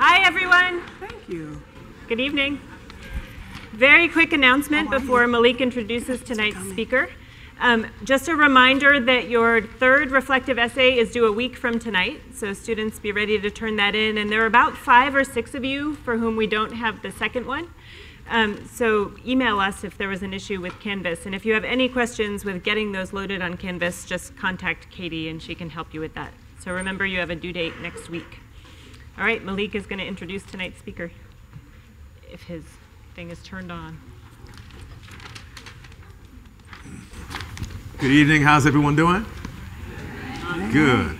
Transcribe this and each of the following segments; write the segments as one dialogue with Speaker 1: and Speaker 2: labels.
Speaker 1: Hi, everyone.
Speaker 2: Thank you.
Speaker 1: Good evening. Very quick announcement before Malik introduces tonight's speaker. Just a reminder that your third reflective essay is due a week from tonight, so students be ready to turn that in. And there are about 5 or 6 of you for whom we don't have the second one. So email us if there was an issue with Canvas. And if you have any questions with getting those loaded on Canvas, just contact Katie and she can help you with that. So remember, you have a due date next week. All right, Malik is going to introduce tonight's speaker, if his thing is turned on.
Speaker 3: Good evening. How's everyone doing? Good.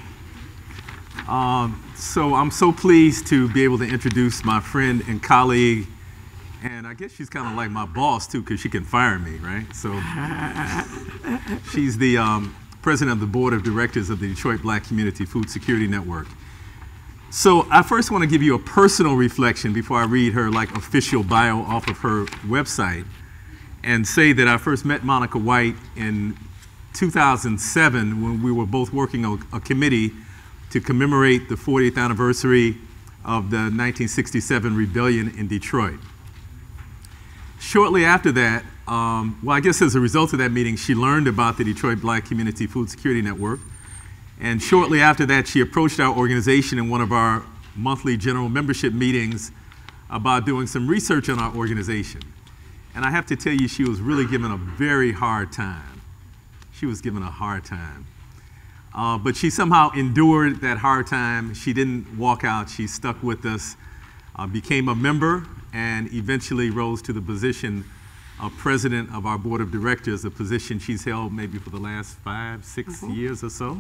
Speaker 3: So I'm so pleased to be able to introduce my friend and colleague, and I guess she's kind of like my boss too, because she can fire me, right? So she's the president of the board of directors of the Detroit Black Community Food Security Network. So I first want to give you a personal reflection before I read her official bio off of her website, and say that I first met Monica White in 2007 when we were both working on a committee to commemorate the 40th anniversary of the 1967 rebellion in Detroit. Shortly after that, well, I guess as a result of that meeting, she learned about the Detroit Black Community Food Security Network. And shortly after that, she approached our organization in one of our monthly general membership meetings about doing some research on our organization. And I have to tell you, she was really given a very hard time. She was given a hard time. But she somehow endured that hard time. She didn't walk out. She stuck with us, became a member, and eventually rose to the position of president of our board of directors, a position she's held maybe for the last 5, 6 years or so.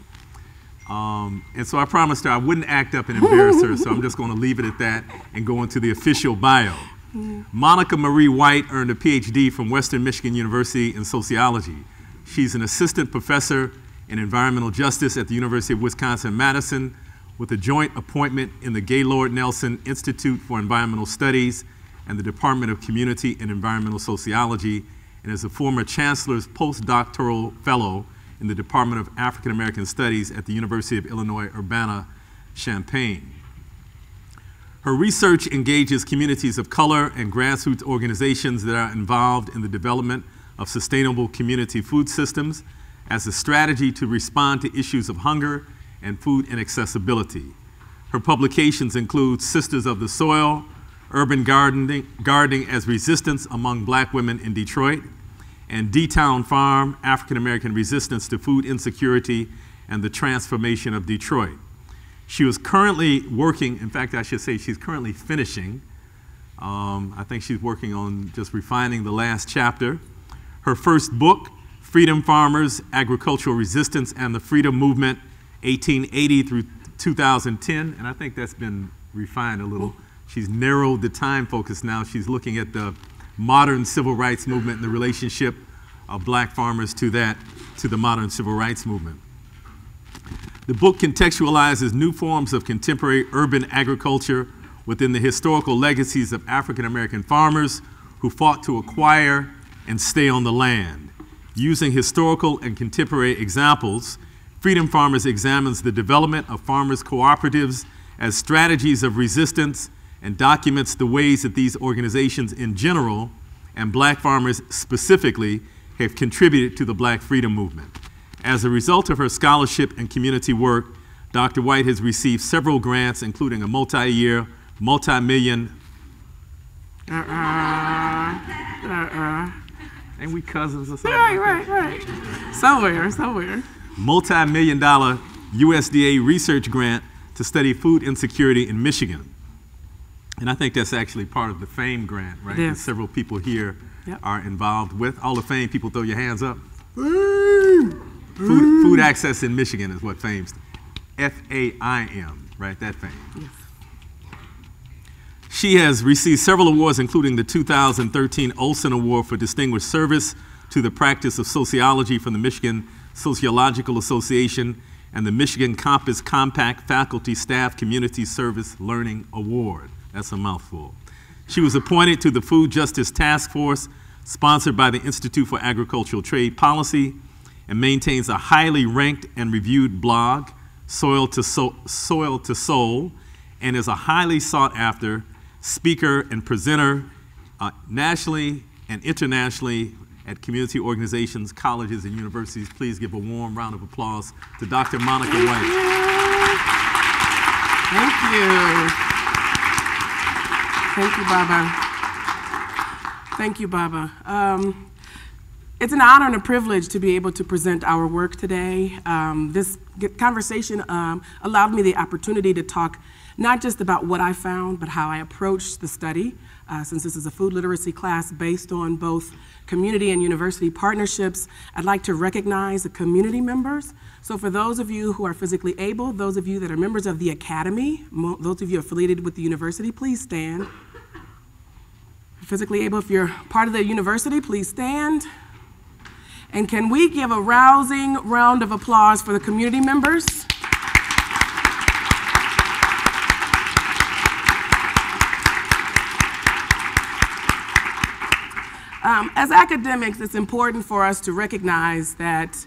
Speaker 3: And so I promised her I wouldn't act up and embarrass her, so I'm just going to leave it at that and go into the official bio. Monica Marie White earned a PhD from Western Michigan University in sociology. She's an assistant professor in environmental justice at the University of Wisconsin-Madison with a joint appointment in the Gaylord Nelson Institute for Environmental Studies and the Department of Community and Environmental Sociology, and is a former chancellor's postdoctoral fellow in the Department of African American Studies at the University of Illinois Urbana-Champaign. Her research engages communities of color and grassroots organizations that are involved in the development of sustainable community food systems as a strategy to respond to issues of hunger and food inaccessibility. Her publications include Sisters of the Soil, Urban Gardening as Resistance Among Black Women in Detroit, and D-Town Farm, African American Resistance to Food Insecurity and the Transformation of Detroit. She was currently working, in fact, I should say she's currently finishing. I think she's working on just refining the last chapter. Her first book, Freedom Farmers, Agricultural Resistance and the Freedom Movement, 1880 through 2010, and I think that's been refined a little. She's narrowed the time focus now. She's looking at the modern civil rights movement and the relationship of black farmers to the modern civil rights movement. The book contextualizes new forms of contemporary urban agriculture within the historical legacies of African American farmers who fought to acquire and stay on the land. Using historical and contemporary examples, Freedom Farmers examines the development of farmers' cooperatives as strategies of resistance and documents the ways that these organizations in general and black farmers specifically have contributed to the black freedom movement. As a result of her scholarship and community work, Dr. White has received several grants, including a multi-year, multi-million, ain't we cousins or something?
Speaker 2: Right. Somewhere.
Speaker 3: Multi-million-dollar USDA research grant to study food insecurity in Michigan. And I think that's actually part of the FAME grant, right? That several people here are involved with. All the FAME people, throw your hands up. Food access in Michigan is what FAME stands. F-A-I-M, right? That FAME. Yes. She has received several awards, including the 2013 Olson Award for Distinguished Service to the Practice of Sociology from the Michigan Sociological Association and the Michigan Compass Compact Faculty Staff Community Service Learning Award. That's a mouthful. She was appointed to the Food Justice Task Force, sponsored by the Institute for Agricultural Trade Policy, and maintains a highly ranked and reviewed blog, Soil to Soul, and is a highly sought after speaker and presenter nationally and internationally at community organizations, colleges, and universities. Please give a warm round of applause to Dr. Monica White.
Speaker 2: Thank you. Thank you, Baba. Thank you, Baba. It's an honor and a privilege to be able to present our work today. This conversation allowed me the opportunity to talk not just about what I found, but how I approached the study, since this is a food literacy class based on both community and university partnerships. I'd like to recognize the community members. So for those of you who are physically able, those of you that are members of the academy, those of you affiliated with the university, please stand. Physically able, if you're part of the university, please stand. And can we give a rousing round of applause for the community members? As academics, it's important for us to recognize that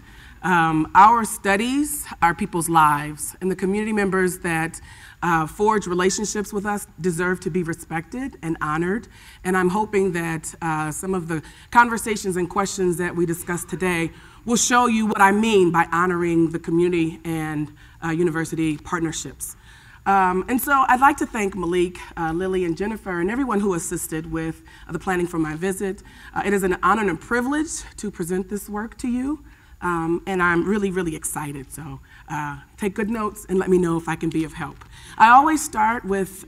Speaker 2: our studies are people's lives, and the community members that forge relationships with us deserve to be respected and honored. And I'm hoping that some of the conversations and questions that we discussed today will show you what I mean by honoring the community and university partnerships. And so I'd like to thank Malik, Lily, and Jennifer, and everyone who assisted with the planning for my visit. It is an honor and a privilege to present this work to you, and I'm really, really excited. So take good notes and let me know if I can be of help. I always start with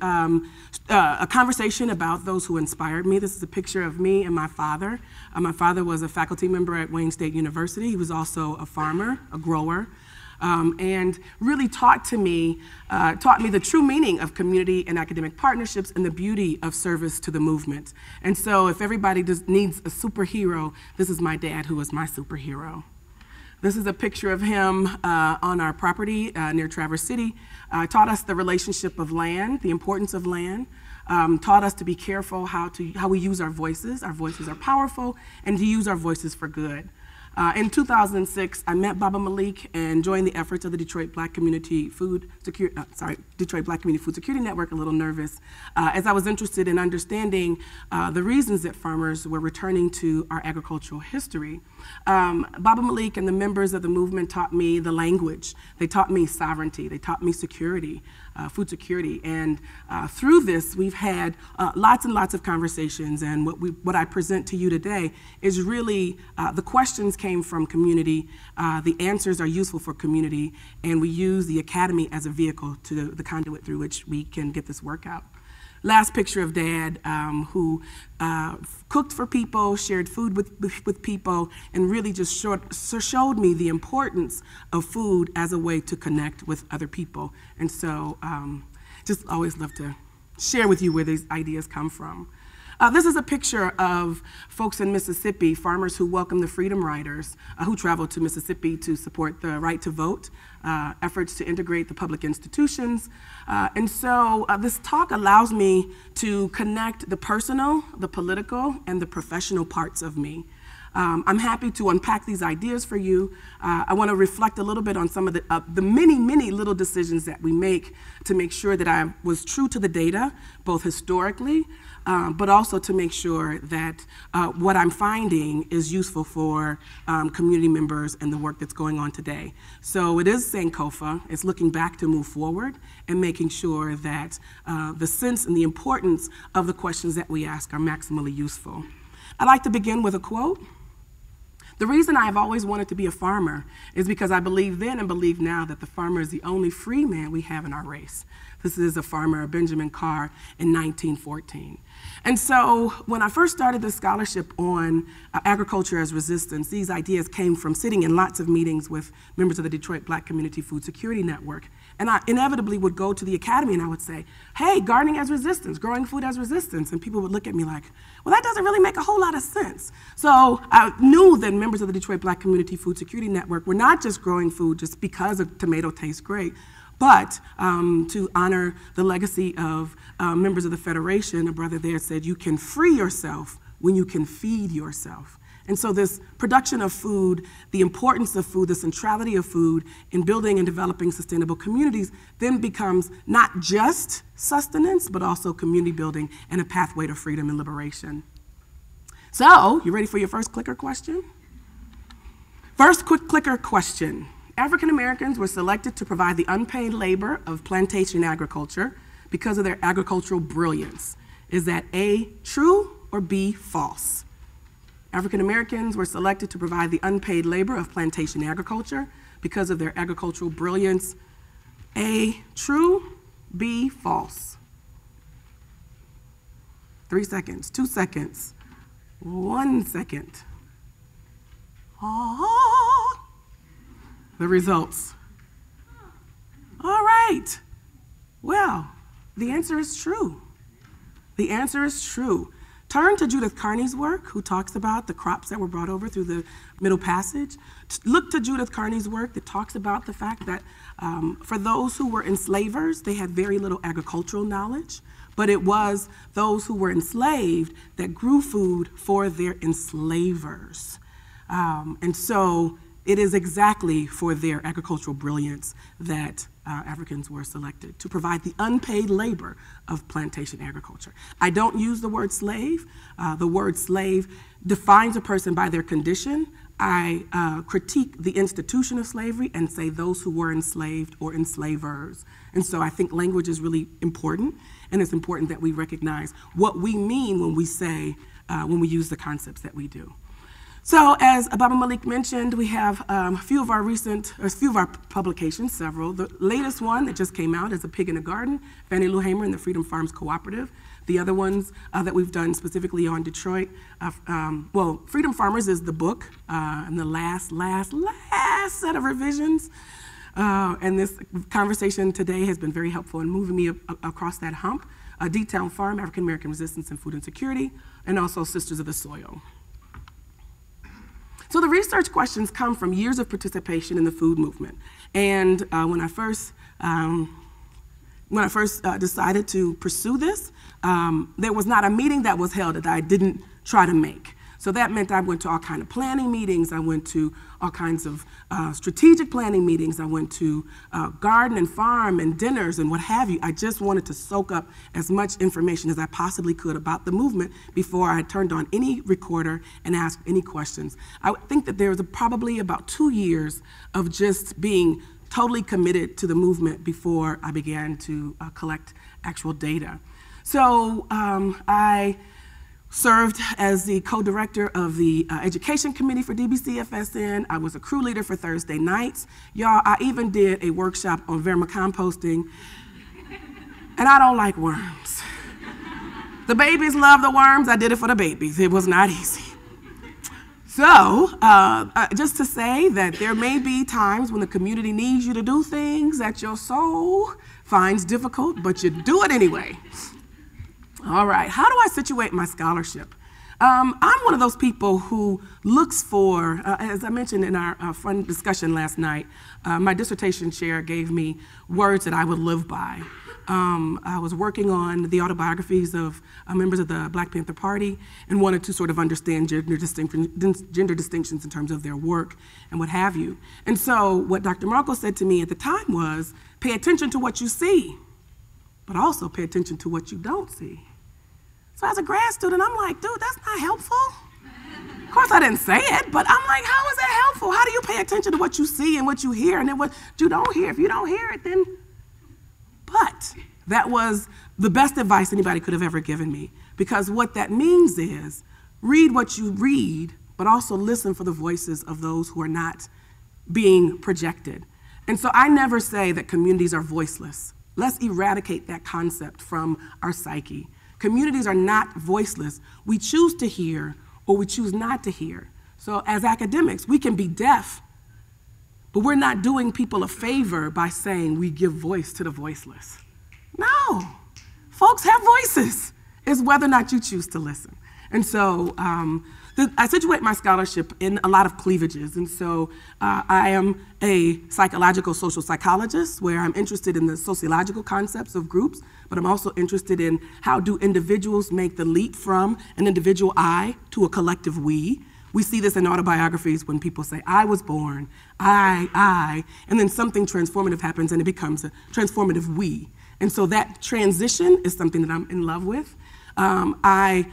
Speaker 2: a conversation about those who inspired me. This is a picture of me and my father. My father was a faculty member at Wayne State University. He was also a farmer, a grower. And really taught me the true meaning of community and academic partnerships and the beauty of service to the movement. And so if everybody needs a superhero, this is my dad who is my superhero. This is a picture of him on our property near Traverse City. Taught us the relationship of land, the importance of land. Taught us to be careful how we use our voices. Our voices are powerful, and to use our voices for good. In 2006, I met Baba Malik and joined the efforts of the Detroit Black Community Food Security Network. A little nervous, as I was interested in understanding the reasons that farmers were returning to our agricultural history. Baba Malik and the members of the movement taught me the language. They taught me sovereignty. They taught me security, food security. And through this, we've had lots and lots of conversations. And what I present to you today is really the questions came from community. The answers are useful for community. And we use the academy as a vehicle to the conduit through which we can get this work out. Last picture of Dad, who cooked for people, shared food with people, and really just showed me the importance of food as a way to connect with other people. And so just always love to share with you where these ideas come from. This is a picture of folks in Mississippi, farmers who welcomed the Freedom Riders, who traveled to Mississippi to support the right to vote, efforts to integrate the public institutions. And so this talk allows me to connect the personal, the political, and the professional parts of me. I'm happy to unpack these ideas for you. I want to reflect a little bit on some of the many, many little decisions that we make to make sure that I was true to the data, both historically, but also to make sure that what I'm finding is useful for community members and the work that's going on today. So it is Sankofa. It's looking back to move forward and making sure that the sense and the importance of the questions that we ask are maximally useful. I'd like to begin with a quote. The reason I have always wanted to be a farmer is because I believe then and believe now that the farmer is the only free man we have in our race. This is a farmer, Benjamin Carr, in 1914. And so when I first started this scholarship on agriculture as resistance, these ideas came from sitting in lots of meetings with members of the Detroit Black Community Food Security Network. And I inevitably would go to the academy and I would say, hey, gardening as resistance, growing food as resistance. And people would look at me like, well, that doesn't really make a whole lot of sense. So I knew that members of the Detroit Black Community Food Security Network were not just growing food just because a tomato tastes great, but to honor the legacy of members of the Federation. A brother there said, you can free yourself when you can feed yourself. And so this production of food, the importance of food, the centrality of food in building and developing sustainable communities then becomes not just sustenance, but also community building and a pathway to freedom and liberation. So, you ready for your first clicker question? First quick clicker question. African Americans were selected to provide the unpaid labor of plantation agriculture because of their agricultural brilliance. Is that A, true, or B, false? African Americans were selected to provide the unpaid labor of plantation agriculture because of their agricultural brilliance. A, true, B, false. 3 seconds, 2 seconds, 1 second. The results. All right. Well, the answer is true. The answer is true. Turn to Judith Carney's work, who talks about the crops that were brought over through the Middle Passage. Look to Judith Carney's work that talks about the fact that for those who were enslavers, they had very little agricultural knowledge, but it was those who were enslaved that grew food for their enslavers. And so it is exactly for their agricultural brilliance that Africans were selected to provide the unpaid labor of plantation agriculture. I don't use the word slave. The word slave defines a person by their condition. I critique the institution of slavery and say those who were enslaved or enslavers. And so I think language is really important, and it's important that we recognize what we mean when we say, when we use the concepts that we do. So as Baba Malik mentioned, we have a few of our publications, several. The latest one that just came out is A Pig in a Garden, Fannie Lou Hamer and the Freedom Farms Cooperative. The other ones that we've done specifically on Detroit, well, Freedom Farmers is the book, and the last set of revisions. And this conversation today has been very helpful in moving me across that hump. D-Town Farm, African American Resistance and Food Insecurity, and also Sisters of the Soil. So the research questions come from years of participation in the food movement. And when I first decided to pursue this, there was not a meeting that was held that I didn't try to make. So that meant I went to all kinds of planning meetings. I went to all kinds of strategic planning meetings. I went to garden and farm and dinners and what have you. I just wanted to soak up as much information as I possibly could about the movement before I turned on any recorder and asked any questions. I think that there was probably about 2 years of just being totally committed to the movement before I began to collect actual data. So I served as the co-director of the education committee for DBCFSN. I was a crew leader for Thursday nights. Y'all, I even did a workshop on vermicomposting, and I don't like worms. The babies love the worms. I did it for the babies. It was not easy. So, just to say that there may be times when the community needs you to do things that your soul finds difficult, but you do it anyway. All right, how do I situate my scholarship? I'm one of those people who looks for, as I mentioned in our fun discussion last night, my dissertation chair gave me words that I would live by. I was working on the autobiographies of members of the Black Panther Party and wanted to sort of understand gender distinctions in terms of their work and what have you. And so what Dr. Markle said to me at the time was, pay attention to what you see, but also pay attention to what you don't see. So as a grad student, I'm like, dude, that's not helpful. Of course, I didn't say it, but I'm like, how is that helpful? How do you pay attention to what you see and what you hear and then what you don't hear? If you don't hear it, then... But that was the best advice anybody could have ever given me, because what that means is read what you read, but also listen for the voices of those who are not being projected. And so I never say that communities are voiceless. Let's eradicate that concept from our psyche. Communities are not voiceless. We choose to hear or we choose not to hear. So as academics, we can be deaf, but we're not doing people a favor by saying we give voice to the voiceless. No, folks have voices. It's whether or not you choose to listen. And so I situate my scholarship in a lot of cleavages. And so I am a psychological social psychologist where I'm interested in the sociological concepts of groups, but I'm also interested in how do individuals make the leap from an individual I to a collective we. We see this in autobiographies when people say, I was born, I, and then something transformative happens and it becomes a transformative we. And so that transition is something that I'm in love with. I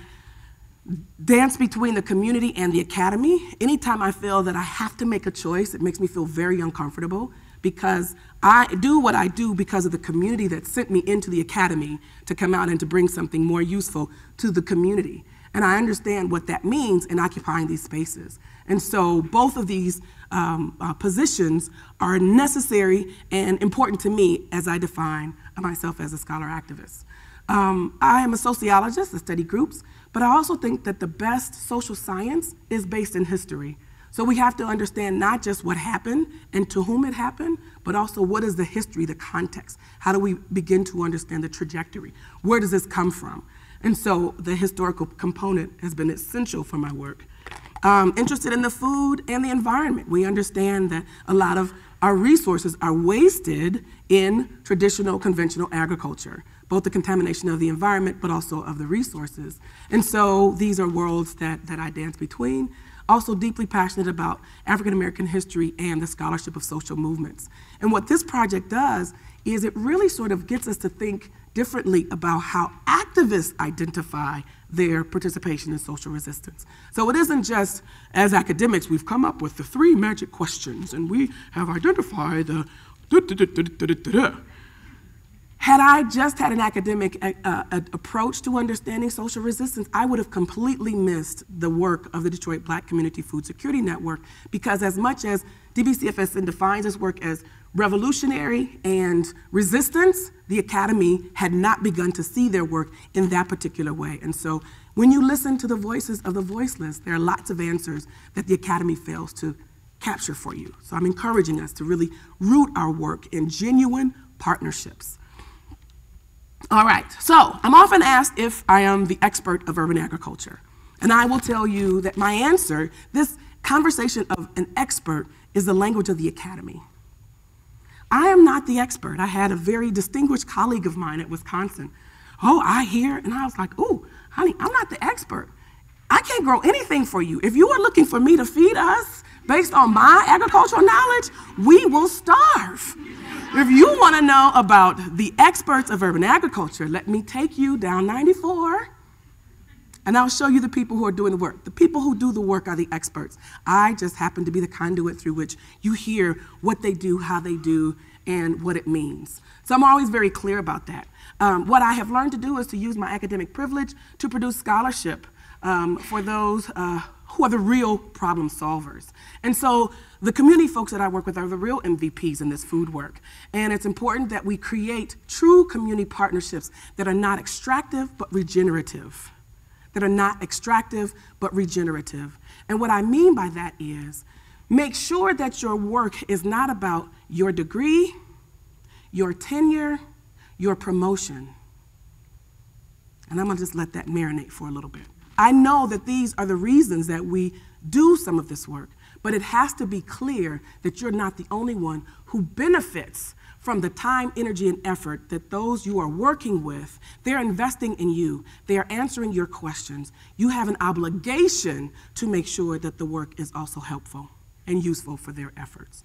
Speaker 2: dance between the community and the academy. Anytime I feel that I have to make a choice, it makes me feel very uncomfortable because I do what I do because of the community that sent me into the academy to come out and to bring something more useful to the community. And I understand what that means in occupying these spaces. And so both of these positions are necessary and important to me as I define myself as a scholar activist. I am a sociologist, I study groups, but I also think that the best social science is based in history. So we have to understand not just what happened and to whom it happened, but also what is the history, the context? How do we begin to understand the trajectory? Where does this come from? And so the historical component has been essential for my work. Interested in the food and the environment. We understand that a lot of our resources are wasted in traditional, conventional agriculture, both the contamination of the environment, but also of the resources. And so these are worlds that I dance between. Also deeply passionate about African American history and the scholarship of social movements. And what this project does is it really sort of gets us to think differently about how activists identify their participation in social resistance. So it isn't just, as academics, we've come up with the 3 magic questions and we have identified the da-da-da-da-da-da-da. Had I just had an academic approach to understanding social resistance, I would have completely missed the work of the Detroit Black Community Food Security Network, because as much as DBCFSN defines its work as revolutionary and resistance, the Academy had not begun to see their work in that particular way. And so when you listen to the voices of the voiceless, there are lots of answers that the Academy fails to capture for you. So I'm encouraging us to really root our work in genuine partnerships. All right, so I'm often asked if I am the expert of urban agriculture. And I will tell you that my answer, this conversation of an expert, is the language of the academy. I am not the expert. I had a very distinguished colleague of mine at Wisconsin. Oh, I hear, and I was like, oh, honey, I'm not the expert. I can't grow anything for you. If you are looking for me to feed us based on my agricultural knowledge, we will starve. If you want to know about the experts of urban agriculture, let me take you down 94, and I'll show you the people who are doing the work. The people who do the work are the experts. I just happen to be the conduit through which you hear what they do, how they do, and what it means. So I'm always very clear about that. What I have learned to do is to use my academic privilege to produce scholarship for those who are the real problem solvers. And so the community folks that I work with are the real MVPs in this food work. And it's important that we create true community partnerships that are not extractive but regenerative. That are not extractive but regenerative. And what I mean by that is make sure that your work is not about your degree, your tenure, your promotion. And I'm gonna just let that marinate for a little bit. I know that these are the reasons that we do some of this work, but it has to be clear that you're not the only one who benefits from the time, energy, and effort that those you are working with, they're investing in you, they are answering your questions. You have an obligation to make sure that the work is also helpful and useful for their efforts.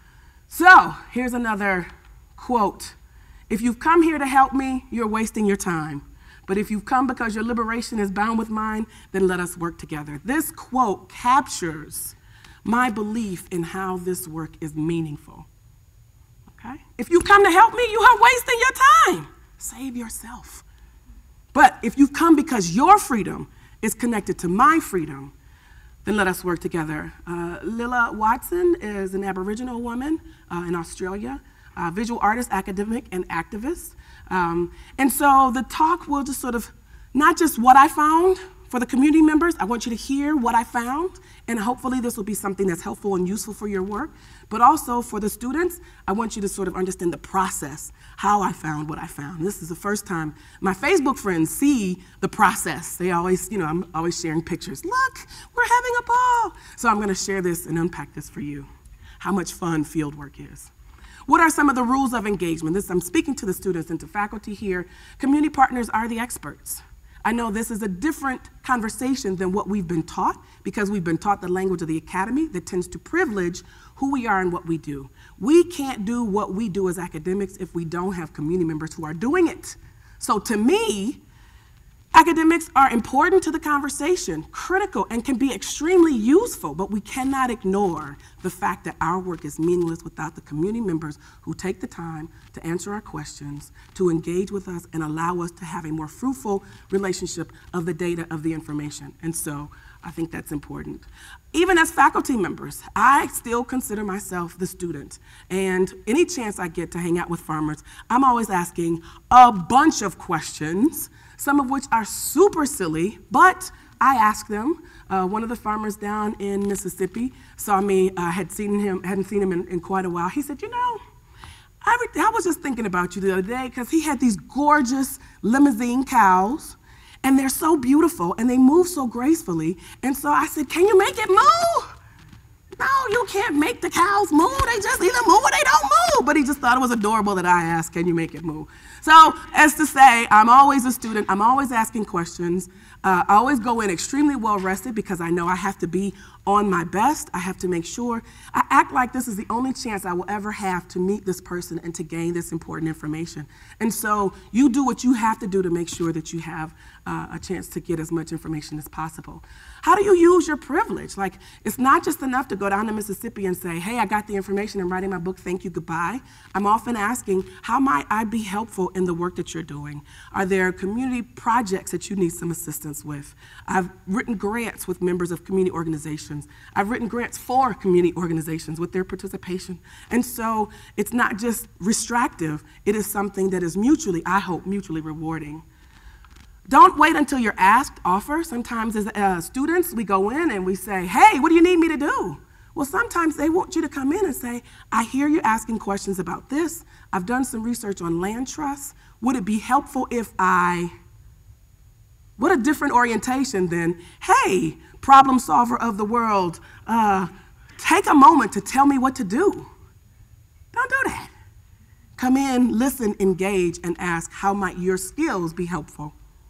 Speaker 2: So, here's another quote. If you've come here to help me, you're wasting your time. But if you've come because your liberation is bound with mine, then let us work together. This quote captures my belief in how this work is meaningful. Okay? If you come to help me, you are wasting your time. Save yourself. But if you've come because your freedom is connected to my freedom, then let us work together. Lilla Watson is an Aboriginal woman in Australia, visual artist, academic, and activist. And so the talk will just sort of, not just what I found for the community members, I want you to hear what I found, and hopefully this will be something that's helpful and useful for your work, but also for the students, I want you to sort of understand the process, how I found what I found. This is the first time my Facebook friends see the process. They always, I'm always sharing pictures. Look, we're having a ball. So I'm gonna share this and unpack this for you, how much fun field work is. What are some of the rules of engagement? I'm speaking to the students and to faculty here. Community partners are the experts. I know this is a different conversation than what we've been taught, because we've been taught the language of the academy that tends to privilege who we are and what we do. We can't do what we do as academics if we don't have community members who are doing it. So to me, academics are important to the conversation, critical, and can be extremely useful, but we cannot ignore the fact that our work is meaningless without the community members who take the time to answer our questions, to engage with us, and allow us to have a more fruitful relationship of the data, of the information. And so I think that's important. Even as faculty members, I still consider myself the student. And any chance I get to hang out with farmers, I'm always asking a bunch of questions, some of which are super silly, but I ask them. One of the farmers down in Mississippi saw me, hadn't seen him in quite a while. He said, you know, I was just thinking about you the other day, because he had these gorgeous limousine cows, and they're so beautiful, and they move so gracefully. And so I said, can you make it move? No, you can't make the cows move. They just either move or they don't move. But he just thought it was adorable that I asked, can you make it move? So as to say, I'm always a student. I'm always asking questions. I always go in extremely well rested, because I know I have to be on my best. I have to make sure I act like this is the only chance I will ever have to meet this person and to gain this important information. And so you do what you have to do to make sure that you have a chance to get as much information as possible. How do you use your privilege? Like, it's not just enough to go down to Mississippi and say, hey, I got the information and writing my book, thank you, goodbye. I'm often asking, how might I be helpful in the work that you're doing? Are there community projects that you need some assistance with? I've written grants with members of community organizations. I've written grants for community organizations with their participation. And so it's not just restrictive, it is something that is mutually, I hope, mutually rewarding. Don't wait until you're asked, offer. Sometimes as students, we go in and we say, hey, what do you need me to do? Well, sometimes they want you to come in and say, I hear you asking questions about this. I've done some research on land trusts. Would it be helpful if I... What a different orientation than, hey, problem solver of the world, take a moment to tell me what to do. Don't do that. Come in, listen, engage, and ask, how might your skills be helpful?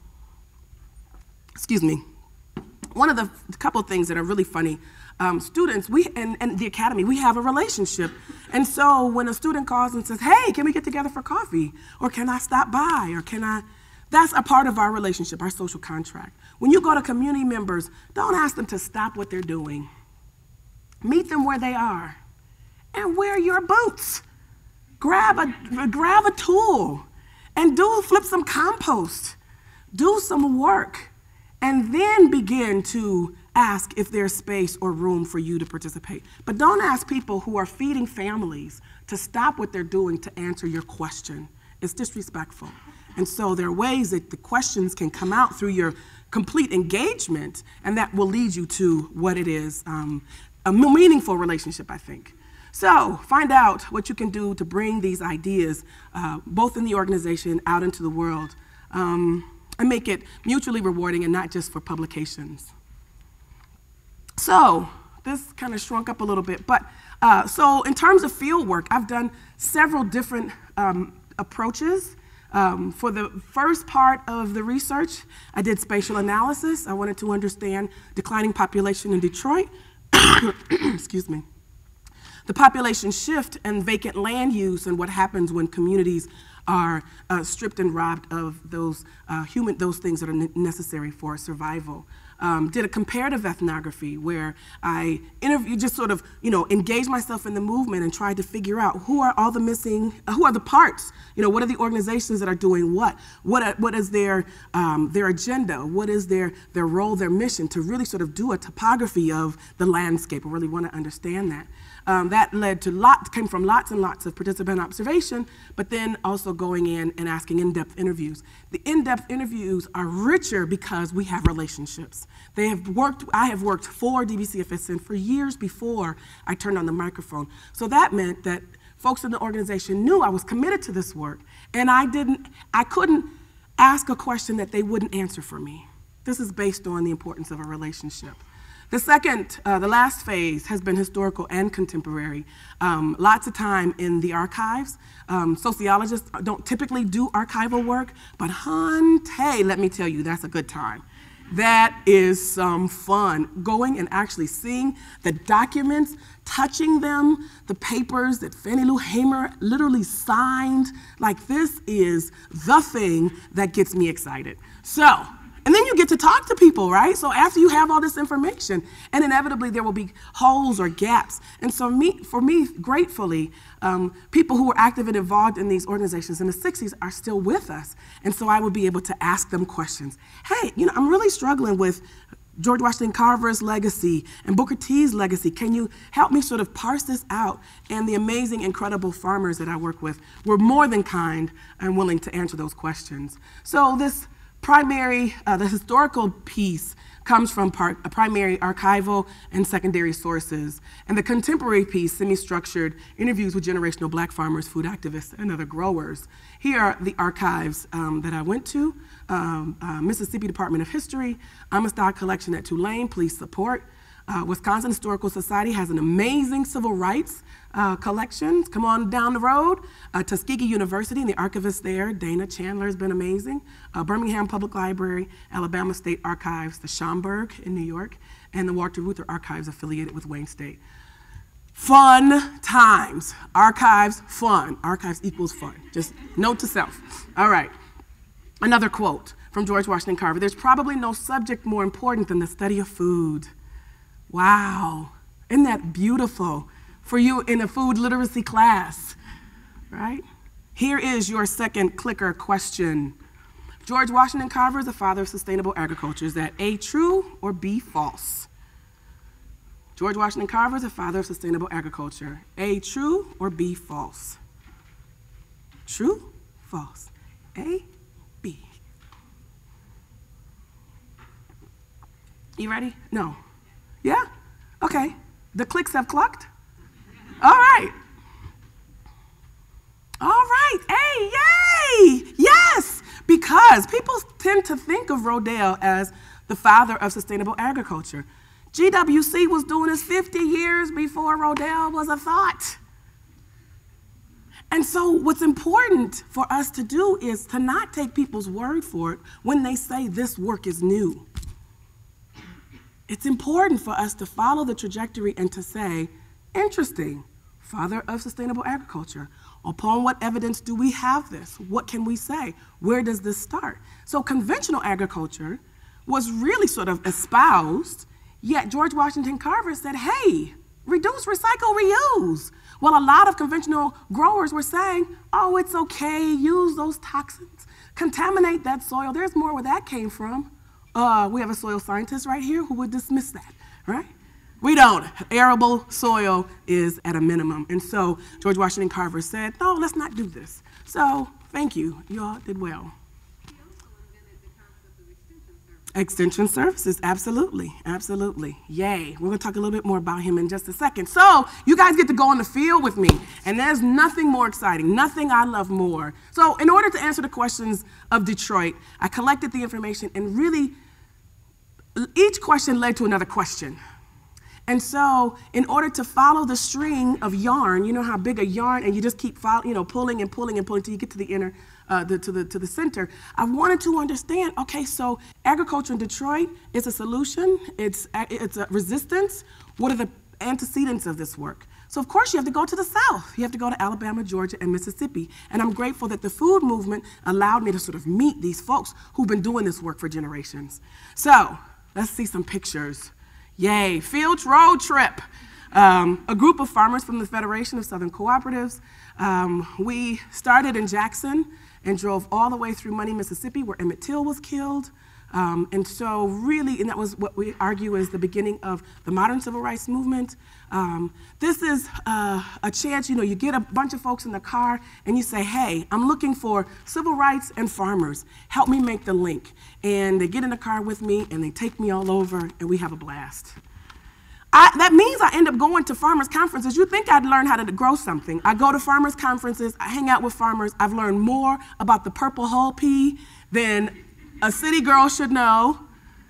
Speaker 2: Excuse me. One of the couple of things that are really funny, students, and the academy, we have a relationship. And so when a student calls and says, hey, can we get together for coffee? Or can I stop by? Or can I... That's a part of our relationship, our social contract. When you go to community members, don't ask them to stop what they're doing. Meet them where they are and wear your boots. Grab a tool and flip some compost. Do some work, and then begin to ask if there's space or room for you to participate. But don't ask people who are feeding families to stop what they're doing to answer your question. It's disrespectful. And so there are ways that the questions can come out through your complete engagement, and that will lead you to what it is, a meaningful relationship, I think. So find out what you can do to bring these ideas, both in the organization, out into the world, and make it mutually rewarding and not just for publications. So this kind of shrunk up a little bit, but so in terms of field work, I've done several different approaches. For the first part of the research, I did spatial analysis. I wanted to understand declining population in Detroit, excuse me, the population shift and vacant land use and what happens when communities are stripped and robbed of those things that are necessary for survival. Did a comparative ethnography where I interviewed, just sort of, engaged myself in the movement and tried to figure out who are all the missing, who are the parts, what are the organizations that are doing what is their agenda, what is their role, their mission, to really sort of do a topography of the landscape. I really want to understand that. That led to came from lots and lots of participant observation, but then also going in and asking in-depth interviews. The in-depth interviews are richer because we have relationships. I have worked for DBCFSN for years before I turned on the microphone. So that meant that folks in the organization knew I was committed to this work, and I couldn't ask a question that they wouldn't answer for me. This is based on the importance of a relationship. The second, the last phase has been historical and contemporary. Lots of time in the archives. Sociologists don't typically do archival work, but hey, let me tell you, that's a good time. That is some fun, going and actually seeing the documents, touching them, the papers that Fannie Lou Hamer literally signed. Like, this is the thing that gets me excited. So, and then you get to talk to people, right? So after you have all this information, and inevitably there will be holes or gaps. And so for me, gratefully, people who were active and involved in these organizations in the 60s are still with us. And so I would be able to ask them questions. Hey, I'm really struggling with George Washington Carver's legacy and Booker T's legacy. Can you help me sort of parse this out? And the amazing, incredible farmers that I work with were more than kind and willing to answer those questions. So this the historical piece comes from primary archival and secondary sources. And the contemporary piece, semi-structured interviews with generational Black farmers, food activists, and other growers. Here are the archives that I went to. Mississippi Department of History, Amistad Collection at Tulane, please support. Wisconsin Historical Society has an amazing civil rights collection. Come on down the road. Tuskegee University and the archivist there, Dana Chandler, has been amazing. Birmingham Public Library, Alabama State Archives, the Schomburg in New York, and the Walter Reuther Archives affiliated with Wayne State. Fun times. Archives, fun. Archives equals fun. Just note to self. All right. Another quote from George Washington Carver. There's probably no subject more important than the study of food. Wow. Isn't that beautiful for you in a food literacy class, right? Here is your second clicker question. George Washington Carver is the father of sustainable agriculture. Is that A, true, or B, false? George Washington Carver is the father of sustainable agriculture. A, true, or B, false? True, false. A, B. You ready? No. Yeah? Okay. The clicks have clucked? All right. All right. Hey, yay! Yes! Because people tend to think of Rodale as the father of sustainable agriculture. GWC was doing this 50 years before Rodale was a thought. And so what's important for us to do is to not take people's word for it when they say this work is new. It's important for us to follow the trajectory and to say, interesting, father of sustainable agriculture. Upon what evidence do we have this? What can we say? Where does this start? So conventional agriculture was really sort of espoused, yet George Washington Carver said, hey, reduce, recycle, reuse. Well, a lot of conventional growers were saying, oh, it's okay, use those toxins, contaminate that soil. There's more where that came from. We have a soil scientist right here who would dismiss that, right? We don't. Arable soil is at a minimum. And so George Washington Carver said, no, let's not do this. So thank you. You all did well.
Speaker 4: He also invented the concept of extension services.
Speaker 2: Extension services, absolutely, absolutely. Yay. We're going to talk a little bit more about him in just a second. So you guys get to go in the field with me, and there's nothing more exciting, nothing I love more. So in order to answer the questions of Detroit, I collected the information, and really each question led to another question. And so in order to follow the string of yarn, you know how big a yarn, and you just keep pulling and pulling and pulling until you get to the inner, to the center. I wanted to understand, okay, so agriculture in Detroit is a solution, it's a resistance. What are the antecedents of this work? So of course you have to go to the South. You have to go to Alabama, Georgia, and Mississippi. And I'm grateful that the food movement allowed me to sort of meet these folks who've been doing this work for generations. So let's see some pictures. Yay, field road trip. A group of farmers from the Federation of Southern Cooperatives. We started in Jackson and drove all the way through Money, Mississippi, where Emmett Till was killed. And so really, and that was what we argue is the beginning of the modern civil rights movement. This is a chance, you get a bunch of folks in the car and you say, hey, I'm looking for civil rights and farmers. Help me make the link. And they get in the car with me and they take me all over and we have a blast. That means I end up going to farmers' conferences. You think I'd learn how to grow something. I go to farmers' conferences, I hang out with farmers. I've learned more about the purple hull pea than a city girl should know.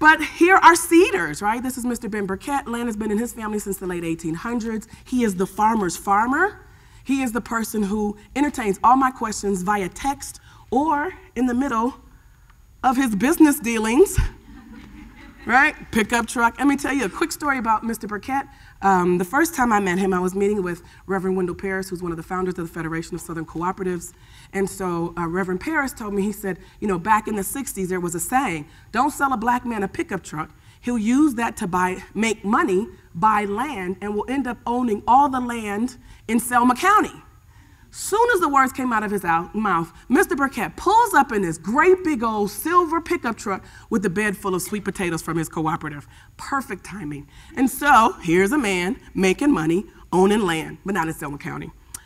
Speaker 2: But here are seeders, right? This is Mr. Ben Burkett. Land has been in his family since the late 1800s. He is the farmer's farmer. He is the person who entertains all my questions via text or in the middle of his business dealings, right? Pickup truck. Let me tell you a quick story about Mr. Burkett. The first time I met him, I was meeting with Reverend Wendell Paris, who's one of the founders of the Federation of Southern Cooperatives. And so Reverend Paris told me, he said, you know, back in the 60s, there was a saying, don't sell a black man a pickup truck. He'll use that to make money, buy land, and will end up owning all the land in Selma County. Soon as the words came out of his mouth, Mr. Burkett pulls up in this great big old silver pickup truck with a bed full of sweet potatoes from his cooperative. Perfect timing. And so here's a man making money, owning land, but not in Selma County.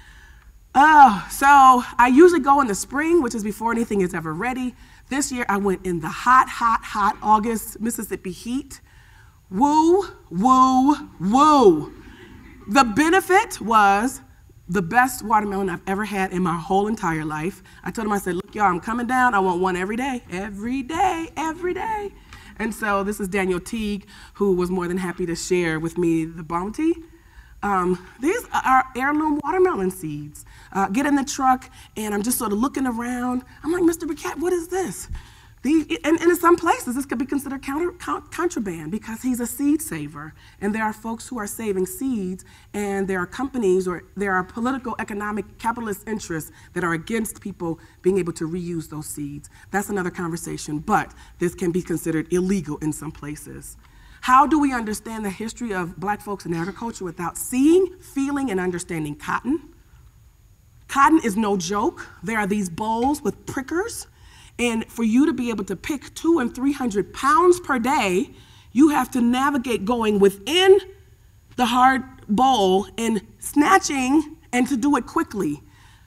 Speaker 2: So I usually go in the spring, which is before anything is ever ready. This year I went in the hot August Mississippi heat. Woo, woo, woo. The benefit was the best watermelon I've ever had in my whole entire life. I told him, I said, look, y'all, I'm coming down. I want one every day, every day, every day. And so this is Daniel Teague, who was more than happy to share with me the bounty. These are heirloom watermelon seeds. Get in the truck, and I'm just sort of looking around. I'm like, Mr. Burkett, what is this? And in some places, this could be considered contraband because he's a seed saver. And there are folks who are saving seeds, and there are companies or there are political, economic, capitalist interests that are against people being able to reuse those seeds. That's another conversation, but this can be considered illegal in some places. How do we understand the history of black folks in agriculture without seeing, feeling, and understanding cotton? Cotton is no joke. There are these bowls with prickers. And for you to be able to pick 200 and 300 pounds per day, you have to navigate going within the hard bowl and snatching, and to do it quickly.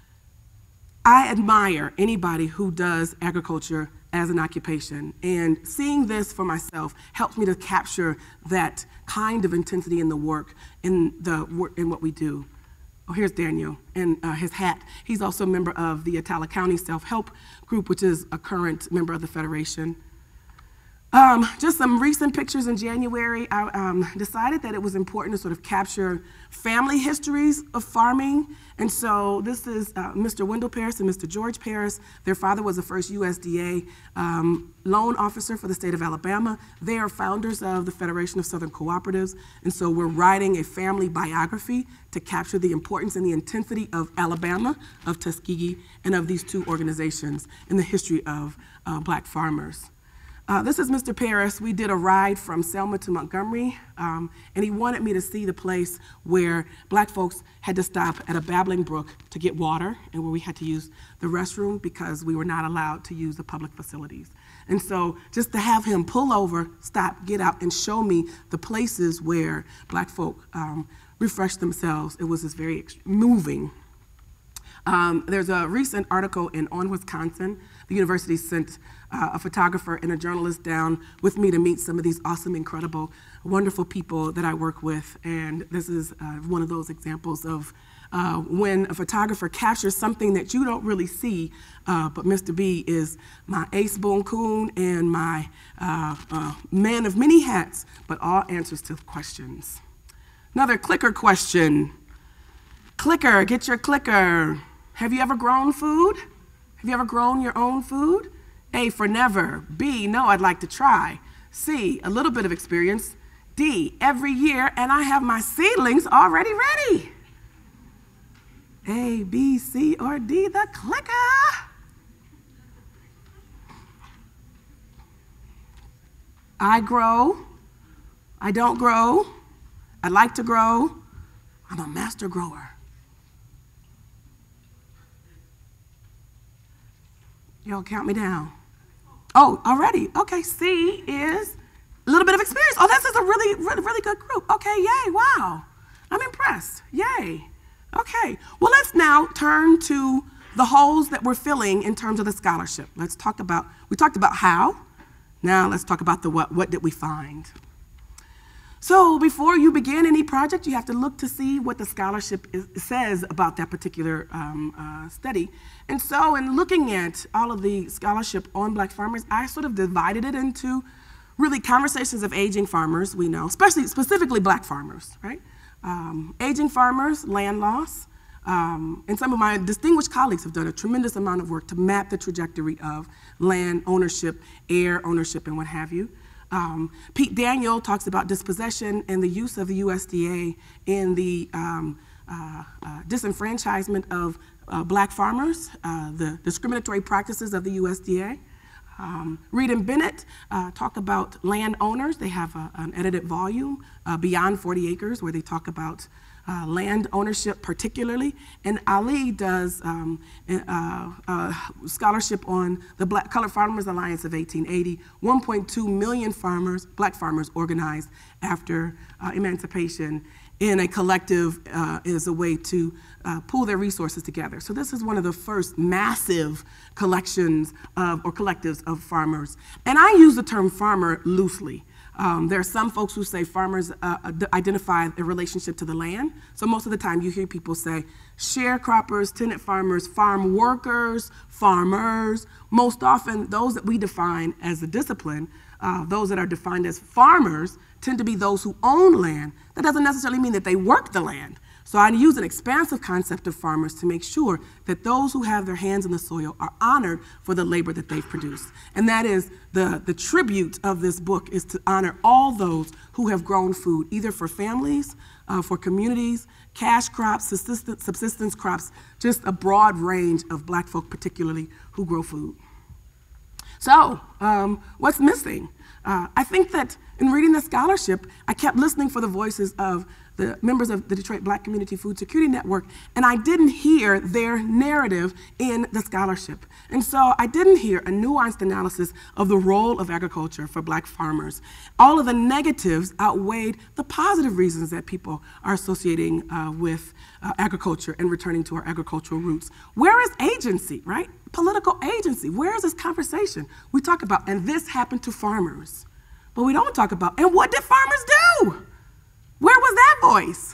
Speaker 2: I admire anybody who does agriculture as an occupation, and seeing this for myself helps me to capture that kind of intensity in the work, in what we do. Oh, here's Daniel and his hat. He's also a member of the Atala County Self-Help Group, which is a current member of the Federation. Just some recent pictures in January. I decided that it was important to sort of capture family histories of farming. And so this is Mr. Wendell Paris and Mr. George Paris. Their father was the first USDA loan officer for the state of Alabama. They are founders of the Federation of Southern Cooperatives. And so we're writing a family biography to capture the importance and the intensity of Alabama, of Tuskegee, and of these two organizations in the history of black farmers. This is Mr. Paris. We did a ride from Selma to Montgomery, and he wanted me to see the place where black folks had to stop at a babbling brook to get water, and where we had to use the restroom because we were not allowed to use the public facilities. And so just to have him pull over, stop, get out, and show me the places where black folk refresh themselves, it was just very moving. There's a recent article in On Wisconsin. The university sent a photographer and a journalist down with me to meet some of these awesome, incredible, wonderful people that I work with. And this is one of those examples of when a photographer captures something that you don't really see, but Mr. B is my ace boon coon and my man of many hats, but all answers to questions. Another clicker question. Clicker, get your clicker. Have you ever grown food? Have you ever grown your own food? A, for never. B, no, I'd like to try. C, a little bit of experience. D, every year, and I have my seedlings already ready. A, B, C, or D, the clicker. I grow. I don't grow. I like to grow. I'm a master grower. Y'all count me down. Oh, already. Okay, C is a little bit of experience. Oh, this is a really good group. Okay, yay, wow. I'm impressed, yay. Okay, well, let's now turn to the holes that we're filling in terms of the scholarship. We talked about how. Now let's talk about the what. What did we find? So before you begin any project, you have to look to see what the scholarship says about that particular study. And so in looking at all of the scholarship on black farmers, I sort of divided it into really conversations of aging farmers, we know, specifically black farmers, right? Aging farmers, land loss, and some of my distinguished colleagues have done a tremendous amount of work to map the trajectory of land ownership, air ownership, and what have you. Pete Daniel talks about dispossession and the use of the USDA in the disenfranchisement of black farmers, the discriminatory practices of the USDA. Reed and Bennett talk about landowners. They have an edited volume, Beyond 40 Acres, where they talk about land ownership particularly. And Ali does scholarship on the Black Colored Farmers Alliance of 1880. 1.2 million farmers, black farmers, organized after emancipation in a collective is a way to pool their resources together. So this is one of the first massive collections or collectives of farmers. And I use the term farmer loosely. There are some folks who say farmers identify a relationship to the land. So most of the time you hear people say sharecroppers, tenant farmers, farm workers, farmers. Most often those that we define as a discipline, those that are defined as farmers, tend to be those who own land. That doesn't necessarily mean that they work the land. So I use an expansive concept of farmers to make sure that those who have their hands in the soil are honored for the labor that they've produced. And that is the tribute of this book, is to honor all those who have grown food, either for families, for communities, cash crops, subsistence crops, just a broad range of black folk particularly who grow food. So what's missing? I think that in reading the scholarship, I kept listening for the voices of the members of the Detroit Black Community Food Security Network, and I didn't hear their narrative in the scholarship. And so I didn't hear a nuanced analysis of the role of agriculture for black farmers. All of the negatives outweighed the positive reasons that people are associating with agriculture and returning to our agricultural roots. Where is agency, right? Political agency. Where is this conversation? We talk about, and this happened to farmers. But we don't talk about, and what did farmers do? Where was that voice?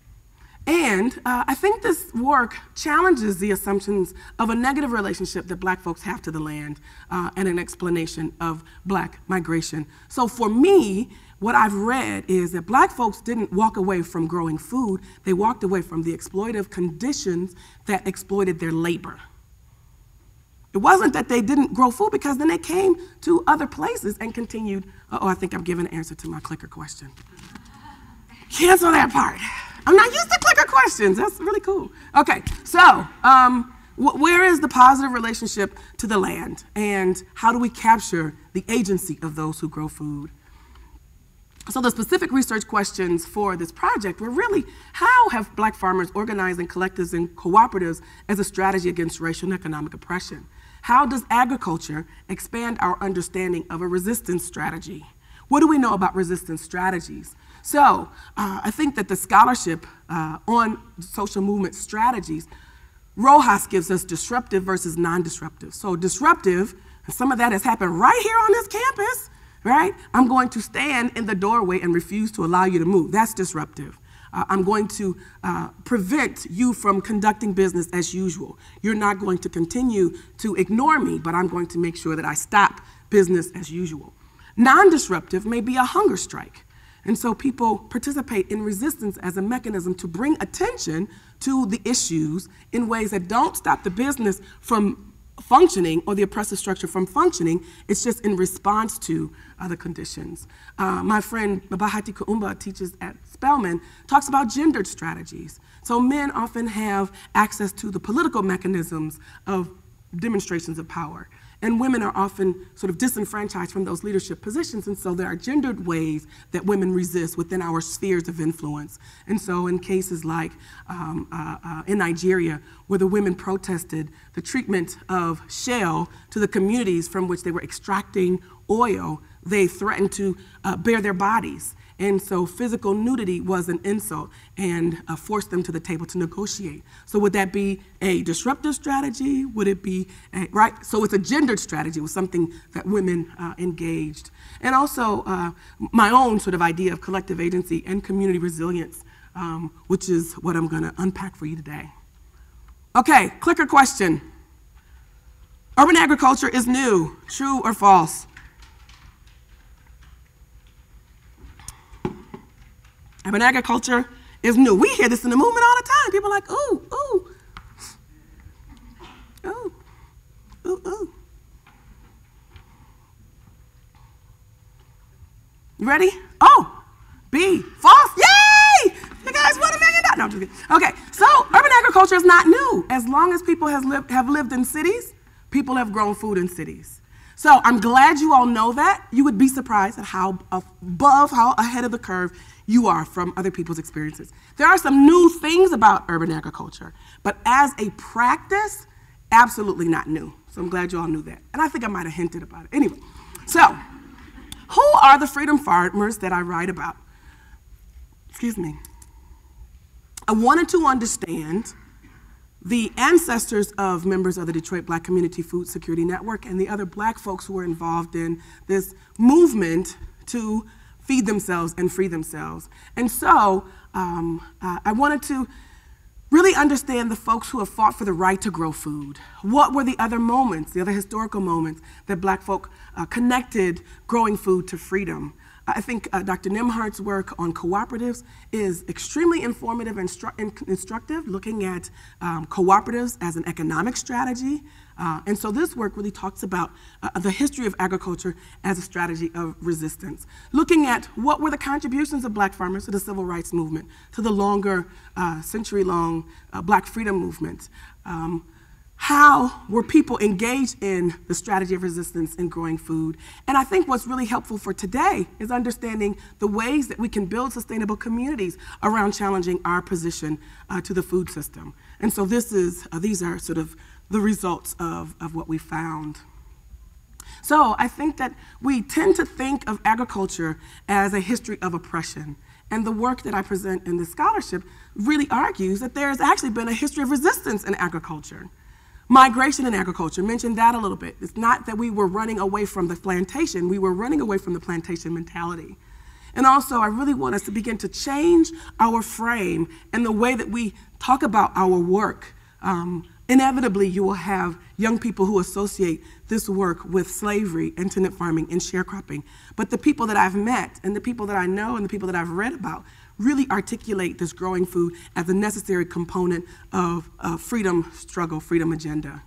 Speaker 2: And I think this work challenges the assumptions of a negative relationship that black folks have to the land and an explanation of black migration. So for me, what I've read is that black folks didn't walk away from growing food, they walked away from the exploitative conditions that exploited their labor. It wasn't that they didn't grow food, because then they came to other places and continued. Oh, I think I'm giving an answer to my clicker question. Cancel that part. I'm not used to clicker questions. That's really cool. Okay, so where is the positive relationship to the land, and how do we capture the agency of those who grow food? So the specific research questions for this project were really, how have black farmers organized in collectives and cooperatives as a strategy against racial and economic oppression? How does agriculture expand our understanding of a resistance strategy? What do we know about resistance strategies? So I think that the scholarship on social movement strategies, Rojas gives us disruptive versus non-disruptive. So disruptive, some of that has happened right here on this campus, right? I'm going to stand in the doorway and refuse to allow you to move. That's disruptive. I'm going to prevent you from conducting business as usual. You're not going to continue to ignore me, but I'm going to make sure that I stop business as usual. Non-disruptive may be a hunger strike. And so people participate in resistance as a mechanism to bring attention to the issues in ways that don't stop the business from functioning or the oppressive structure from functioning. It's just in response to other conditions. My friend Bahati Kuumba teaches at Spelman, talks about gendered strategies. So men often have access to the political mechanisms of demonstrations of power, and women are often sort of disenfranchised from those leadership positions, and so there are gendered ways that women resist within our spheres of influence. And so in cases like in Nigeria, where the women protested the treatment of shale to the communities from which they were extracting oil, they threatened to bare their bodies. And so physical nudity was an insult, and forced them to the table to negotiate. So would that be a disruptive strategy? Would it be, right? So it's a gendered strategy. It was something that women engaged. And also my own sort of idea of collective agency and community resilience, which is what I'm gonna unpack for you today. Okay, clicker question. Urban agriculture is new, true or false? Urban agriculture is new. We hear this in the movement all the time. People are like, ooh, ooh, ooh, ooh, ooh. You ready? Oh, B, false, yay! You guys won $1 million. No, I'm just kidding. Okay, so urban agriculture is not new. As long as people have lived in cities, people have grown food in cities. So I'm glad you all know that. You would be surprised at how ahead of the curve you are from other people's experiences. There are some new things about urban agriculture, but as a practice, absolutely not new. So I'm glad you all knew that. And I think I might have hinted about it. Anyway, so who are the freedom farmers that I write about? Excuse me. I wanted to understand the ancestors of members of the Detroit Black Community Food Security Network and the other Black folks who were involved in this movement to feed themselves and free themselves. And so I wanted to really understand the folks who have fought for the right to grow food. What were the other moments, the other historical moments that Black folk connected growing food to freedom? I think Dr. Nimhart's work on cooperatives is extremely informative and instructive, looking at cooperatives as an economic strategy. And so this work really talks about the history of agriculture as a strategy of resistance, looking at what were the contributions of Black farmers to the civil rights movement, to the longer century-long Black freedom movement. How were people engaged in the strategy of resistance in growing food? And I think what's really helpful for today is understanding the ways that we can build sustainable communities around challenging our position to the food system. And so these are sort of the results of what we found. So I think that we tend to think of agriculture as a history of oppression. And the work that I present in this scholarship really argues that there has actually been a history of resistance in agriculture. Migration in agriculture, mentioned that a little bit. It's not that we were running away from the plantation, we were running away from the plantation mentality. And also, I really want us to begin to change our frame and the way that we talk about our work. Inevitably, you will have young people who associate this work with slavery and tenant farming and sharecropping. But the people that I've met and the people that I know and the people that I've read about really articulate this growing food as a necessary component of freedom struggle, freedom agenda.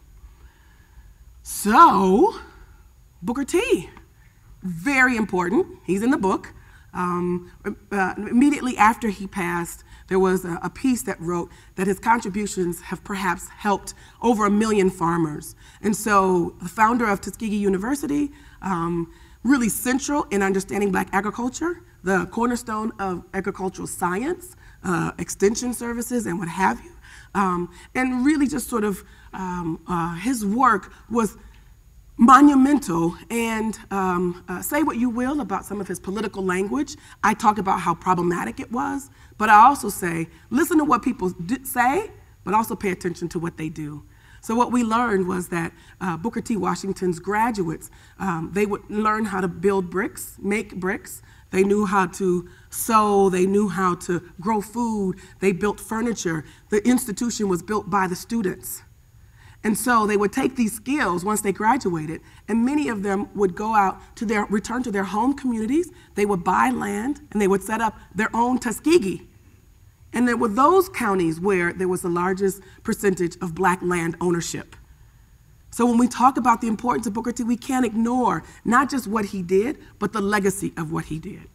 Speaker 2: So, Booker T, very important. He's in the book. Immediately after he passed, there was a piece that wrote that his contributions have perhaps helped over 1 million farmers. And so the founder of Tuskegee University, really central in understanding Black agriculture, the cornerstone of agricultural science, extension services, and what have you. And really just sort of his work was monumental, and say what you will about some of his political language. I talk about how problematic it was, but I also say, listen to what people say, but also pay attention to what they do. So what we learned was that Booker T. Washington's graduates, they would learn how to build bricks, make bricks. They knew how to sew, they knew how to grow food, they built furniture. The institution was built by the students. And so they would take these skills once they graduated, and many of them would go out to return to their home communities. They would buy land, and they would set up their own Tuskegee. And there were those counties where there was the largest percentage of Black land ownership. So when we talk about the importance of Booker T, we can't ignore not just what he did, but the legacy of what he did.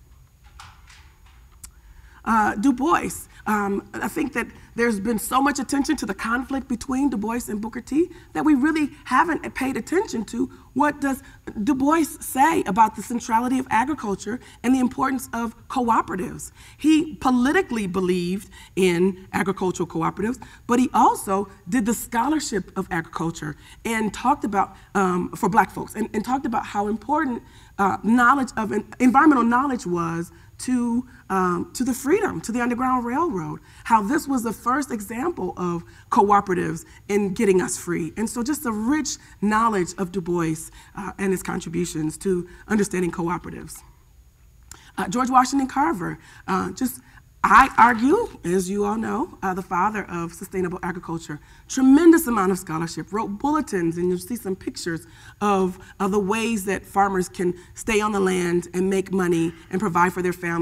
Speaker 2: Du Bois. I think that there's been so much attention to the conflict between Du Bois and Booker T that we really haven't paid attention to what does Du Bois say about the centrality of agriculture and the importance of cooperatives. He politically believed in agricultural cooperatives, but he also did the scholarship of agriculture and talked about, for Black folks, and talked about how important knowledge of environmental knowledge was to the freedom, to the Underground Railroad, how this was the first example of cooperatives in getting us free. And so just a rich knowledge of Du Bois and his contributions to understanding cooperatives. George Washington Carver, I argue, as you all know, the father of sustainable agriculture, tremendous amount of scholarship, wrote bulletins, and you'll see some pictures of the ways that farmers can stay on the land and make money and provide for their families,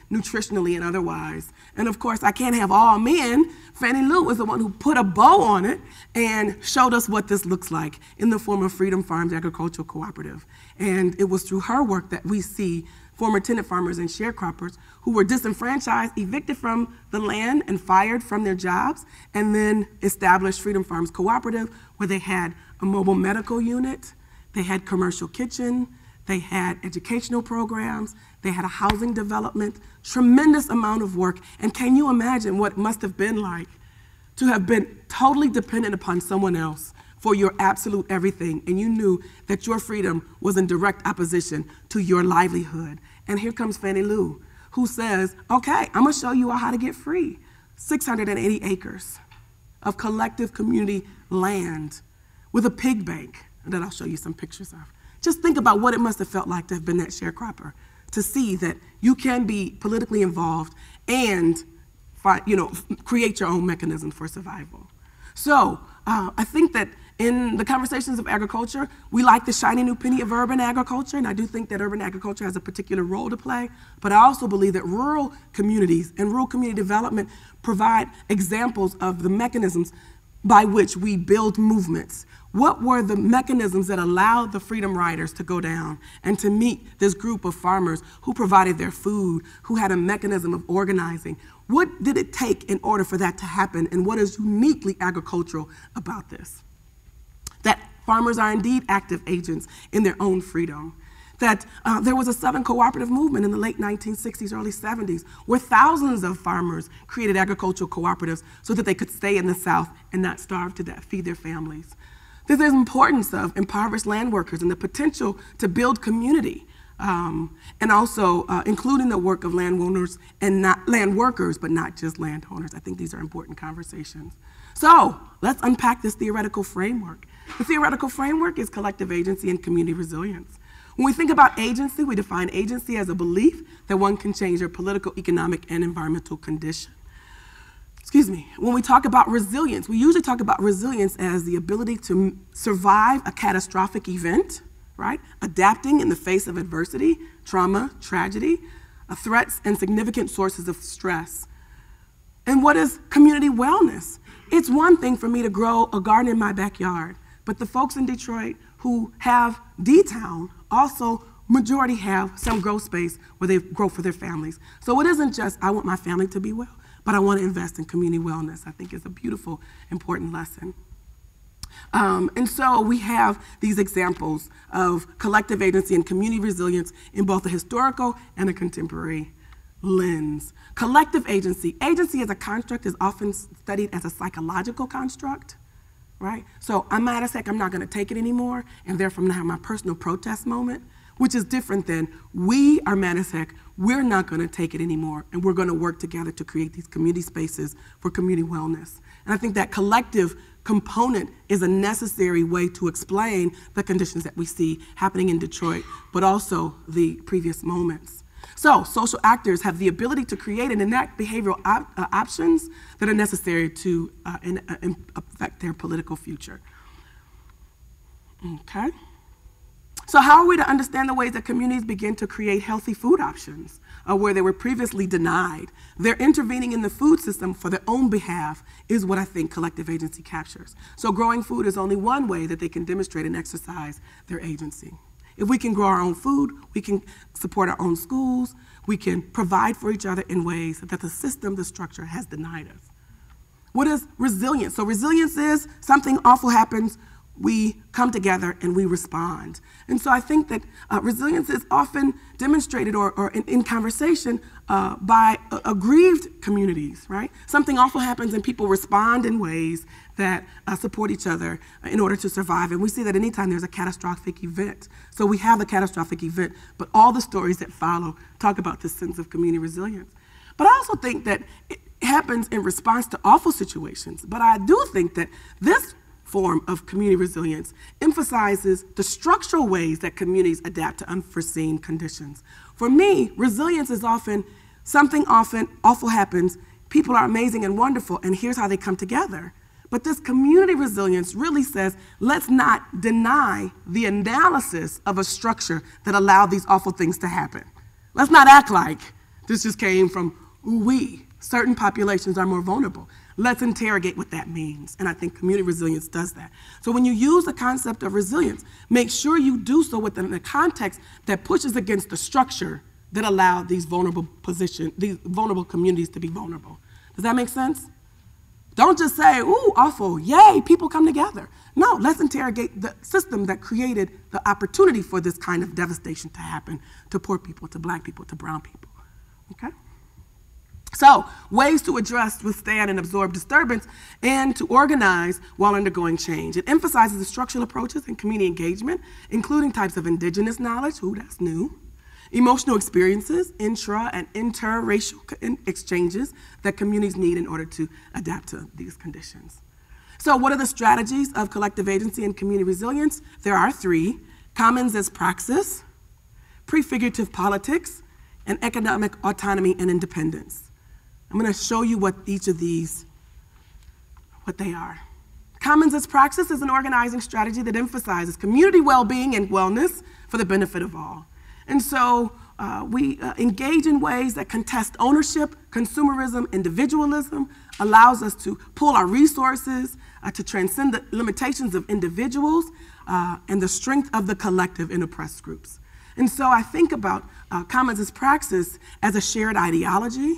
Speaker 2: nutritionally and otherwise. And of course, I can't have all men. Fannie Lou was the one who put a bow on it and showed us what this looks like in the form of Freedom Farms Agricultural Cooperative. And it was through her work that we see former tenant farmers and sharecroppers who were disenfranchised, evicted from the land and fired from their jobs, and then established Freedom Farms Cooperative, where they had a mobile medical unit, they had commercial kitchen, they had educational programs, they had a housing development, tremendous amount of work. And can you imagine what it must have been like to have been totally dependent upon someone else for your absolute everything, and you knew that your freedom was in direct opposition to your livelihood. And here comes Fannie Lou, who says, okay, I'm gonna show you all how to get free. 680 acres of collective community land with a pig bank that I'll show you some pictures of. Just think about what it must have felt like to have been that sharecropper, to see that you can be politically involved and create your own mechanisms for survival. So I think that in the conversations of agriculture, we like the shiny new penny of urban agriculture, and I do think that urban agriculture has a particular role to play, but I also believe that rural communities and rural community development provide examples of the mechanisms by which we build movements. What were the mechanisms that allowed the freedom riders to go down and to meet this group of farmers who provided their food, who had a mechanism of organizing? What did it take in order for that to happen, and what is uniquely agricultural about this? That farmers are indeed active agents in their own freedom. That there was a Southern cooperative movement in the late 1960s, early 70s, where thousands of farmers created agricultural cooperatives so that they could stay in the South and not starve to death, feed their families. There's the importance of impoverished land workers and the potential to build community, and also including the work of landowners and not land workers, but not just landowners. I think these are important conversations. So let's unpack this theoretical framework. The theoretical framework is collective agency and community resilience. When we think about agency, we define agency as a belief that one can change their political, economic, and environmental condition. Excuse me. When we talk about resilience, we usually talk about resilience as the ability to survive a catastrophic event, right? Adapting in the face of adversity, trauma, tragedy, threats, and significant sources of stress. And what is community wellness? It's one thing for me to grow a garden in my backyard, but the folks in Detroit who have D-Town also majority have some growth space where they grow for their families. So it isn't just, I want my family to be well, but I want to invest in community wellness. I think it's a beautiful, important lesson. And so we have these examples of collective agency and community resilience in both a historical and a contemporary lens. Collective agency. Agency as a construct is often studied as a psychological construct, right? So I'm mad as heck, I'm not gonna take it anymore, and therefore I'm gonna have my personal protest moment, which is different than we are mad as heck, we're not gonna take it anymore, and we're gonna work together to create these community spaces for community wellness. And I think that collective component is a necessary way to explain the conditions that we see happening in Detroit, but also the previous moments. So social actors have the ability to create and enact behavioral options that are necessary to affect their political future. Okay. So how are we to understand the ways that communities begin to create healthy food options where they were previously denied? They're intervening in the food system for their own behalf is what I think collective agency captures. So growing food is only one way that they can demonstrate and exercise their agency. If we can grow our own food, we can support our own schools, we can provide for each other in ways that the system, the structure has denied us. What is resilience? So resilience is something awful happens, we come together and we respond. And so I think that resilience is often demonstrated or in conversation by aggrieved communities, right? Something awful happens and people respond in ways that support each other in order to survive. And we see that anytime there's a catastrophic event. So we have the catastrophic event, but all the stories that follow talk about this sense of community resilience. But I also think that it happens in response to awful situations. But I do think that this form of community resilience emphasizes the structural ways that communities adapt to unforeseen conditions. For me, resilience is often something awful happens, people are amazing and wonderful, and here's how they come together. But this community resilience really says, let's not deny the analysis of a structure that allowed these awful things to happen. Let's not act like This just came from we. Certain populations are more vulnerable. Let's interrogate what that means. And I think community resilience does that. So when you use the concept of resilience, make sure you do so within the context that pushes against the structure that allow these vulnerable communities to be vulnerable. Does that make sense? Don't just say, ooh, awful, yay, people come together. No, let's interrogate the system that created the opportunity for this kind of devastation to happen to poor people, to black people, to brown people, okay? So, ways to address, withstand, and absorb disturbance, and to organize while undergoing change. It emphasizes the structural approaches and community engagement, including types of indigenous knowledge, ooh, that's new, emotional experiences, intra- and interracial exchanges that communities need in order to adapt to these conditions. So what are the strategies of collective agency and community resilience? There are three: commons as praxis, prefigurative politics, and economic autonomy and independence. I'm going to show you what each of these, what they are. Commons as praxis is an organizing strategy that emphasizes community well-being and wellness for the benefit of all. And so we engage in ways that contest ownership, consumerism, individualism, allows us to pool our resources, to transcend the limitations of individuals, and the strength of the collective in oppressed groups. And so I think about commons as praxis as a shared ideology,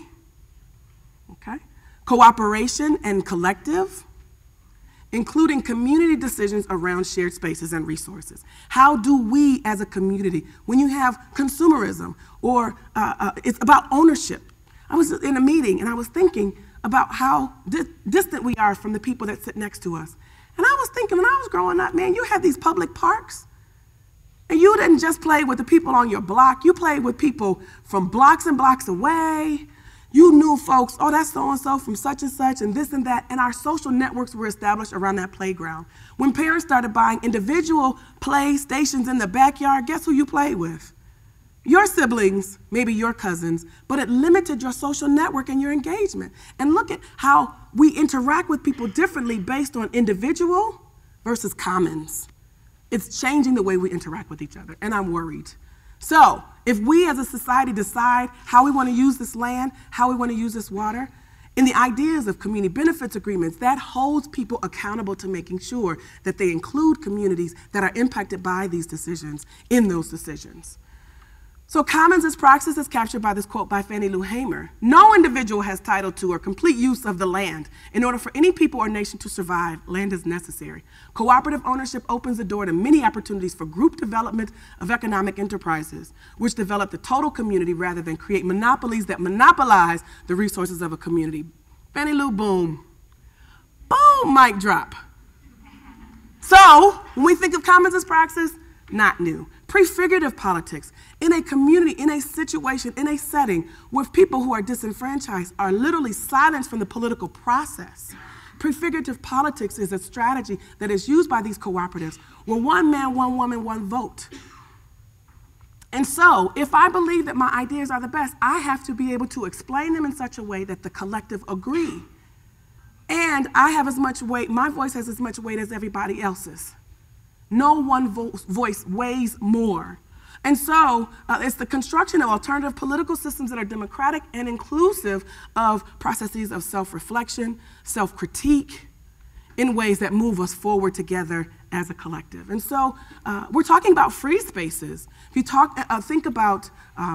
Speaker 2: okay? Cooperation and collective, including community decisions around shared spaces and resources. How do we as a community, when you have consumerism or it's about ownership. I was in a meeting and I was thinking about how distant we are from the people that sit next to us. And I was thinking, when I was growing up, man, you had these public parks and you didn't just play with the people on your block, you played with people from blocks and blocks away. You knew folks, oh, that's so-and-so from such and such and this and that, and our social networks were established around that playground. When parents started buying individual playstations in the backyard, guess who you played with? Your siblings, maybe your cousins, but it limited your social network and your engagement. And look at how we interact with people differently based on individual versus commons. It's changing the way we interact with each other, and I'm worried. So, if we as a society decide how we want to use this land, how we want to use this water, in the ideas of community benefits agreements, that holds people accountable to making sure that they include communities that are impacted by these decisions in those decisions. So commons as praxis is captured by this quote by Fannie Lou Hamer. No individual has title to or complete use of the land. In order for any people or nation to survive, land is necessary. Cooperative ownership opens the door to many opportunities for group development of economic enterprises, which develop the total community rather than create monopolies that monopolize the resources of a community. Fannie Lou, boom. Boom, mic drop. So, when we think of commons as praxis, not new. Prefigurative politics, in a community, in a situation, in a setting where people who are disenfranchised are literally silenced from the political process. Prefigurative politics is a strategy that is used by these cooperatives where one man, one woman, one vote. And so, if I believe that my ideas are the best, I have to be able to explain them in such a way that the collective agree. And I have as much weight, my voice has as much weight as everybody else's. No one voice weighs more. And so it's the construction of alternative political systems that are democratic and inclusive of processes of self-reflection, self-critique, in ways that move us forward together as a collective. And so we're talking about free spaces. If you think about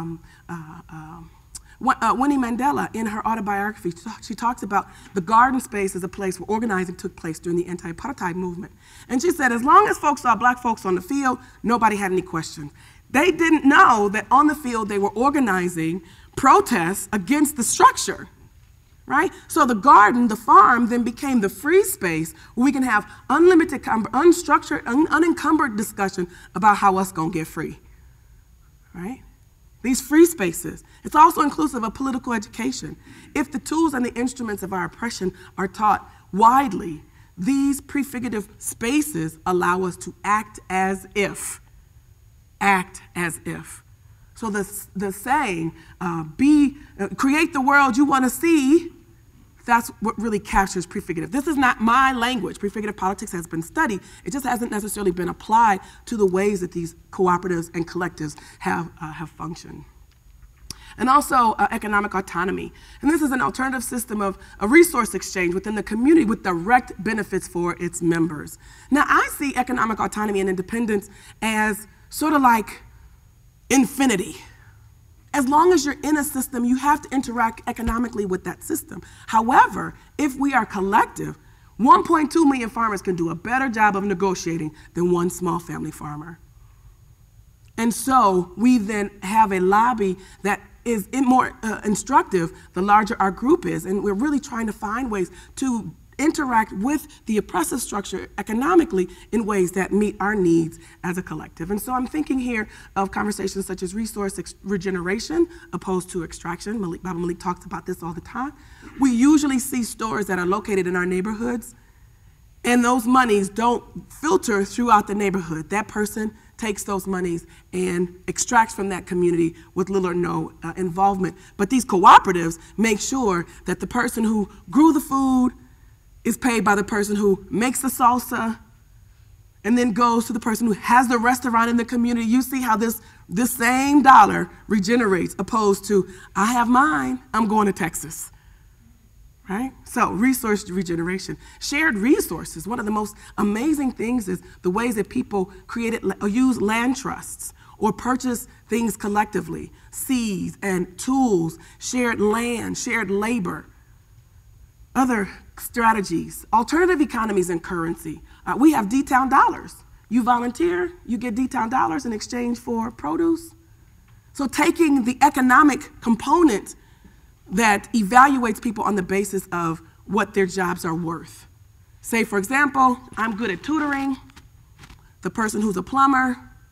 Speaker 2: Winnie Mandela, in her autobiography, she talks about the garden space as a place where organizing took place during the anti-apartheid movement. And she said, as long as folks saw black folks on the field, nobody had any questions. They didn't know that on the field they were organizing protests against the structure, right? So the garden, the farm, then became the free space where we can have unlimited, unstructured, unencumbered discussion about how us gonna get free, right? These free spaces. It's also inclusive of political education. If the tools and the instruments of our oppression are taught widely, these prefigurative spaces allow us to act as if. Act as if. So the saying, create the world you want to see, that's what really captures prefigurative. This is not my language. Prefigurative politics has been studied. It just hasn't necessarily been applied to the ways that these cooperatives and collectives have functioned. and also economic autonomy. And this is an alternative system of a resource exchange within the community with direct benefits for its members. Now, I see economic autonomy and independence as sort of like infinity. As long as you're in a system, you have to interact economically with that system. However, if we are collective, 1.2 million farmers can do a better job of negotiating than one small family farmer. And so we then have a lobby that is more instructive the larger our group is. And we're really trying to find ways to interact with the oppressive structure economically in ways that meet our needs as a collective. And so I'm thinking here of conversations such as resource regeneration opposed to extraction. Baba Malik talks about this all the time. We usually see stores that are located in our neighborhoods, and those monies don't filter throughout the neighborhood. That person takes those monies and extracts from that community with little or no involvement. But these cooperatives make sure that the person who grew the food is paid by the person who makes the salsa and then goes to the person who has the restaurant in the community. You see how this same dollar regenerates opposed to, I have mine, I'm going to Texas. Right? So resource regeneration. Shared resources. One of the most amazing things is the ways that people use land trusts or purchase things collectively. Seeds and tools, shared land, shared labor. Other strategies, alternative economies and currency. We have D-Town dollars. You volunteer, you get D-Town dollars in exchange for produce. So taking the economic component that evaluates people on the basis of what their jobs are worth. Say, for example, I'm good at tutoring, the person who's a plumber.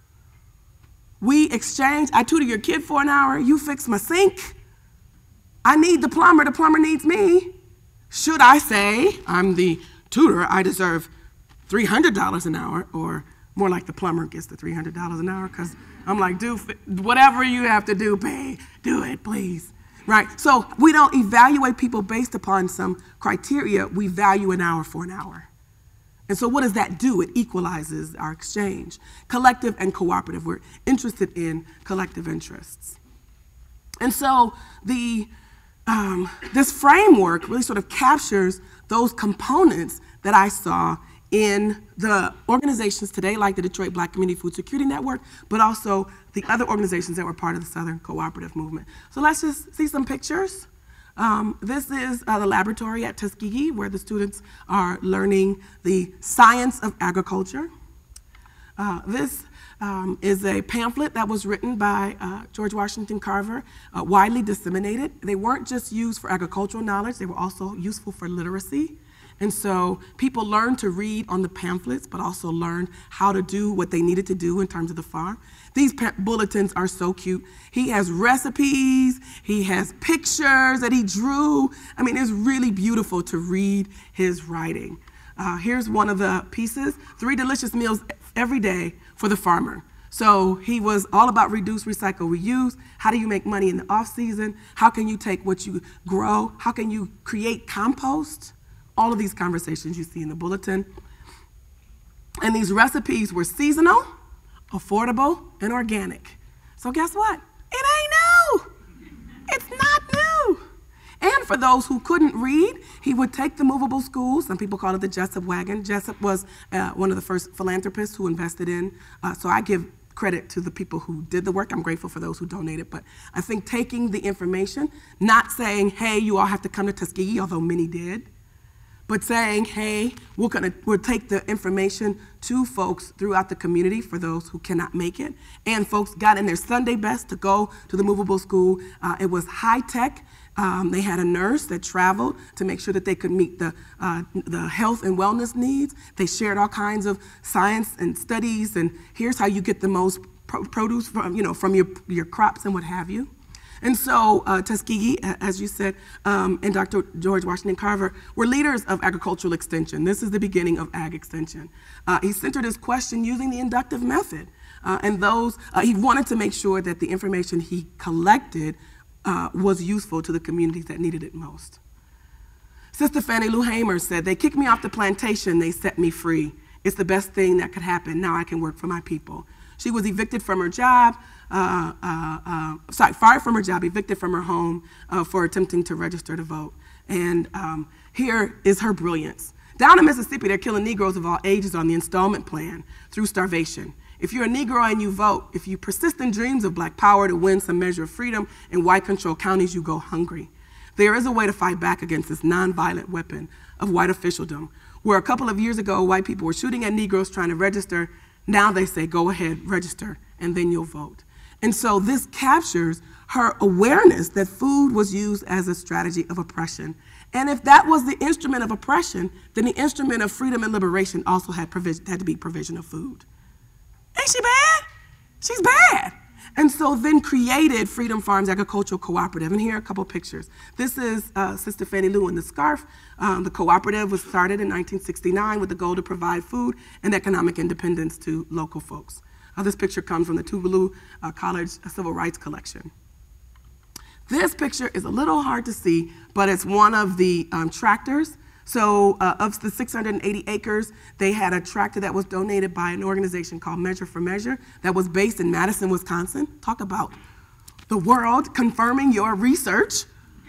Speaker 2: We exchange, I tutor your kid for an hour, you fix my sink. I need the plumber needs me. Should I say, I'm the tutor, I deserve $300 an hour, or more like the plumber gets the $300 an hour, because I'm like, do whatever you have to do, pay, do it, please. Right? So we don't evaluate people based upon some criteria. We value an hour for an hour. And so what does that do? It equalizes our exchange. Collective and cooperative. We're interested in collective interests. And so this framework really sort of captures those components that I saw in the organizations today, like the Detroit Black Community Food Security Network, but also the other organizations that were part of the Southern Cooperative Movement. So let's just see some pictures. This is the laboratory at Tuskegee, where the students are learning the science of agriculture. This is a pamphlet that was written by George Washington Carver, widely disseminated. They weren't just used for agricultural knowledge, they were also useful for literacy. And so people learned to read on the pamphlets, but also learned how to do what they needed to do in terms of the farm. These bulletins are so cute. He has recipes, he has pictures that he drew. I mean, it's really beautiful to read his writing. Here's one of the pieces, 3 delicious meals every day for the farmer. So he was all about reduce, recycle, reuse. How do you make money in the off season? How can you take what you grow? How can you create compost? All of these conversations you see in the bulletin. And these recipes were seasonal, affordable, and organic. So guess what? It ain't new. It's not new. And for those who couldn't read, he would take the movable schools. Some people call it the Jessup wagon. Jessup was one of the first philanthropists who invested in. So I give credit to the people who did the work. I'm grateful for those who donated. But I think taking the information, not saying, hey, you all have to come to Tuskegee, although many did, but saying, hey, we'll take the information to folks throughout the community for those who cannot make it. And folks got in their Sunday best to go to the movable school. It was high tech. They had a nurse that traveled to make sure that they could meet the health and wellness needs. They shared all kinds of science and studies, and here's how you get the most produce from your crops and what have you. And so Tuskegee, as you said, and Dr. George Washington Carver were leaders of agricultural extension. This is the beginning of ag extension. He centered his question using the inductive method. He wanted to make sure that the information he collected was useful to the communities that needed it most. Sister Fannie Lou Hamer said, they kicked me off the plantation, they set me free. It's the best thing that could happen. Now I can work for my people. She was evicted from her job, fired from her job, evicted from her home for attempting to register to vote. And here is her brilliance. Down in Mississippi, they're killing Negroes of all ages on the installment plan through starvation. If you're a Negro and you vote, if you persist in dreams of black power to win some measure of freedom in white-controlled counties, you go hungry. There is a way to fight back against this nonviolent weapon of white officialdom, where a couple of years ago, white people were shooting at Negroes trying to register. Now they say, go ahead, register, and then you'll vote. And so this captures her awareness that food was used as a strategy of oppression. And if that was the instrument of oppression, then the instrument of freedom and liberation also had to be provision of food. Ain't she bad? She's bad. And so then created Freedom Farms Agricultural Cooperative. And here are a couple pictures. This is Sister Fannie Lou in the scarf. The cooperative was started in 1969 with the goal to provide food and economic independence to local folks. This picture comes from the Tougaloo College Civil Rights Collection. This picture is a little hard to see, but it's one of the tractors. So of the 680 acres, they had a tractor that was donated by an organization called Measure for Measure that was based in Madison, Wisconsin. Talk about the world confirming your research.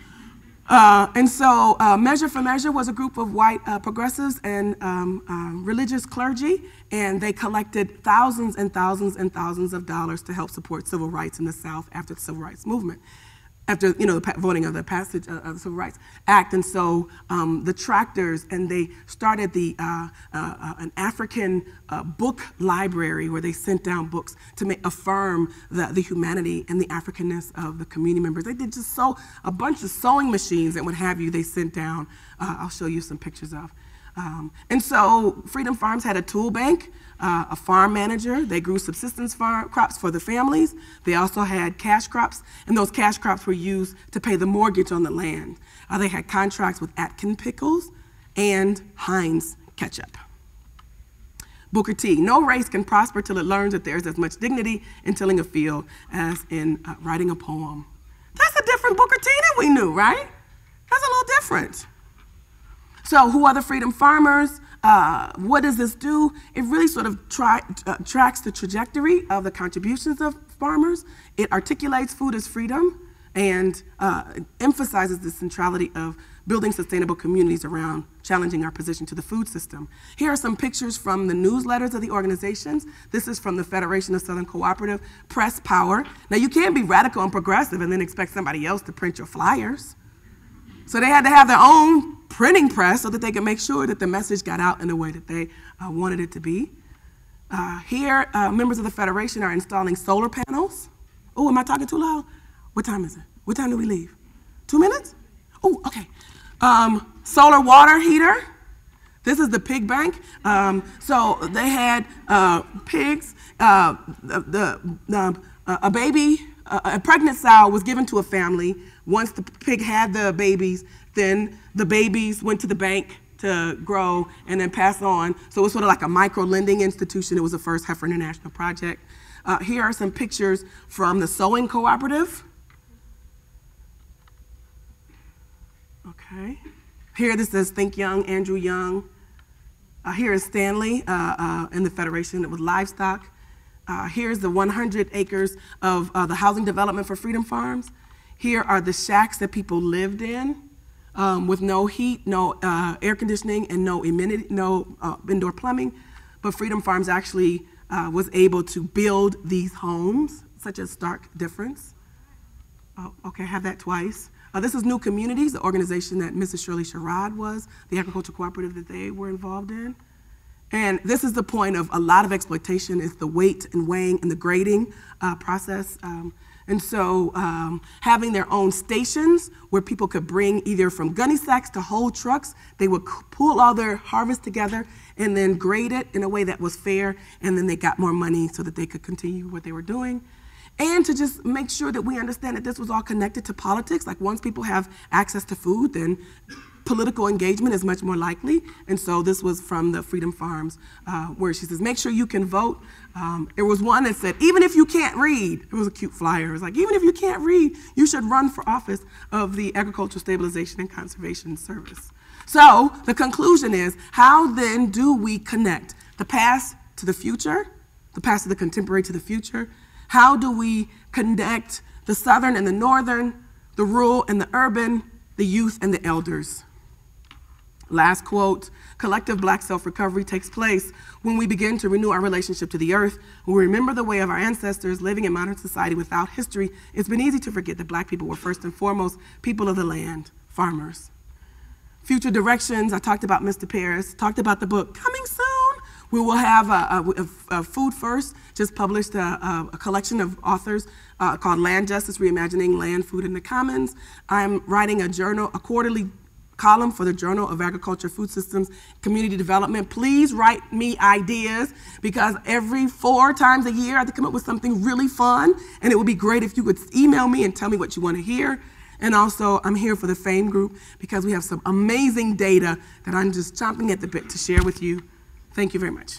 Speaker 2: And so Measure for Measure was a group of white progressives and religious clergy, and they collected thousands and thousands and thousands of dollars to help support civil rights in the South after the Civil Rights Movement, after the voting of the passage of the Civil Rights Act. And so the tractors, and they started an African book library where they sent down books to affirm the humanity and the Africanness of the community members. They did just a bunch of sewing machines and what have you they sent down. I'll show you some pictures of. And so Freedom Farms had a tool bank, a farm manager. They grew subsistence crops for the families. They also had cash crops, and those cash crops were used to pay the mortgage on the land. They had contracts with Atkin Pickles and Heinz Ketchup. Booker T, no race can prosper till it learns that there's as much dignity in tilling a field as in writing a poem. That's a different Booker T than we knew, right? That's a little different. So who are the Freedom Farmers? What does this do? It really sort of tracks the trajectory of the contributions of farmers. It articulates food as freedom and emphasizes the centrality of building sustainable communities around challenging our position to the food system. Here are some pictures from the newsletters of the organizations. This is from the Federation of Southern Cooperative, Press Power. Now you can't be radical and progressive and then expect somebody else to print your flyers. So they had to have their own printing press so that they could make sure that the message got out in the way that they wanted it to be. Here, members of the Federation are installing solar panels. Oh, am I talking too loud? What time is it? What time do we leave? 2 minutes? Oh, okay. Solar water heater. This is the pig bank. So they had pigs. A baby, a pregnant sow was given to a family. Once the pig had the babies, then the babies went to the bank to grow and then pass on. So it was sort of like a micro-lending institution. It was the first Heifer International project. Here are some pictures from the sewing cooperative. Okay. Here this says Think Young, Andrew Young. Here is Stanley in the Federation with livestock. Here's the 100 acres of the housing development for Freedom Farms. Here are the shacks that people lived in with no heat, no air conditioning, and no indoor plumbing. But Freedom Farms actually was able to build these homes, such a stark difference. Oh, okay, I have that twice. This is New Communities, the organization that Mrs. Shirley Sherrod was, the agricultural cooperative that they were involved in. And this is the point of a lot of exploitation, is the weight and weighing and the grading process. And so having their own stations where people could bring either from gunny sacks to whole trucks, they would pool all their harvest together and then grade it in a way that was fair, and then they got more money so that they could continue what they were doing. And to just make sure that we understand that this was all connected to politics. Like once people have access to food, then political engagement is much more likely. And so this was from the Freedom Farms, where she says, make sure you can vote. There was one that said, even if you can't read, it was a cute flyer. It was like, even if you can't read, you should run for office of the Agricultural Stabilization and Conservation Service. So the conclusion is, how then do we connect the past to the future, the past to the contemporary to the future? How do we connect the Southern and the Northern, the rural and the urban, the youth and the elders? Last quote, collective Black self-recovery takes place when we begin to renew our relationship to the earth, when we remember the way of our ancestors living in modern society without history. It's been easy to forget that Black people were first and foremost people of the land, farmers. Future directions, I talked about Mr. Paris, talked about the book coming soon. We will have a Food First, just published a collection of authors called Land Justice, Reimagining Land, Food, and the Commons. I'm writing a journal, a quarterly column for the Journal of Agriculture, Food Systems, Community Development. Please write me ideas, because every 4 times a year I have to come up with something really fun, and it would be great if you could email me and tell me what you want to hear. And also, I'm here for the FAME group because we have some amazing data that I'm just chomping at the bit to share with you. Thank you very much.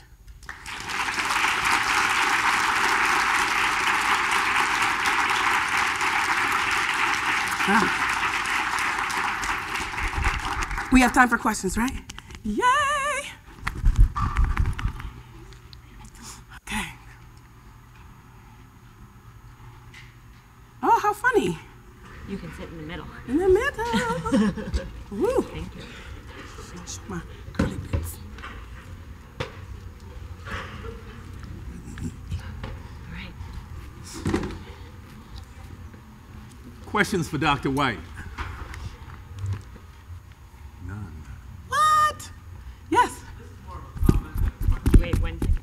Speaker 2: We have time for questions, right? Yay! Okay. Oh, how funny.
Speaker 1: You can sit in the middle.
Speaker 2: In the middle. Woo.
Speaker 1: Thank you.
Speaker 2: Show my curly bits.
Speaker 1: All right.
Speaker 3: Questions for Dr. White? None.
Speaker 2: What? Yes.
Speaker 1: Wait 1 second.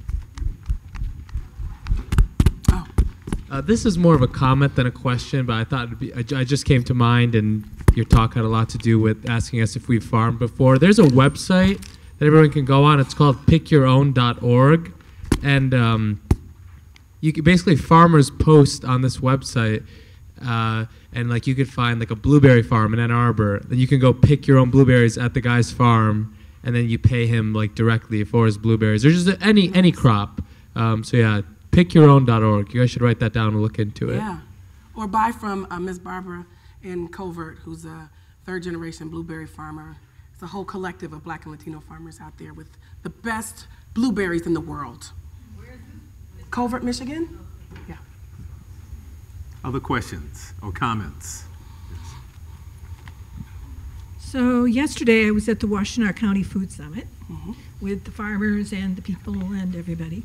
Speaker 2: Oh.
Speaker 5: This is more of a comment than a question, but I thought it'd be, I just came to mind, and your talk had a lot to do with asking us if we've farmed before. There's a website that everyone can go on. It's called pickyourown.org, and you can basically, farmers post on this website, and like you could find like a blueberry farm in Ann Arbor. Then you can go pick your own blueberries at the guy's farm, and then you pay him like directly for his blueberries, or just any crop. So yeah, pickyourown.org. You guys should write that down and look into it.
Speaker 2: Yeah. Or buy from Ms. Barbara in Covert, who's a 3rd-generation blueberry farmer. It's a whole collective of Black and Latino farmers out there with the best blueberries in the world.
Speaker 4: Where is this?
Speaker 2: Covert, Michigan? Yeah.
Speaker 3: Other questions or comments?
Speaker 6: So yesterday I was at the Washtenaw County Food Summit with the farmers and the people and everybody.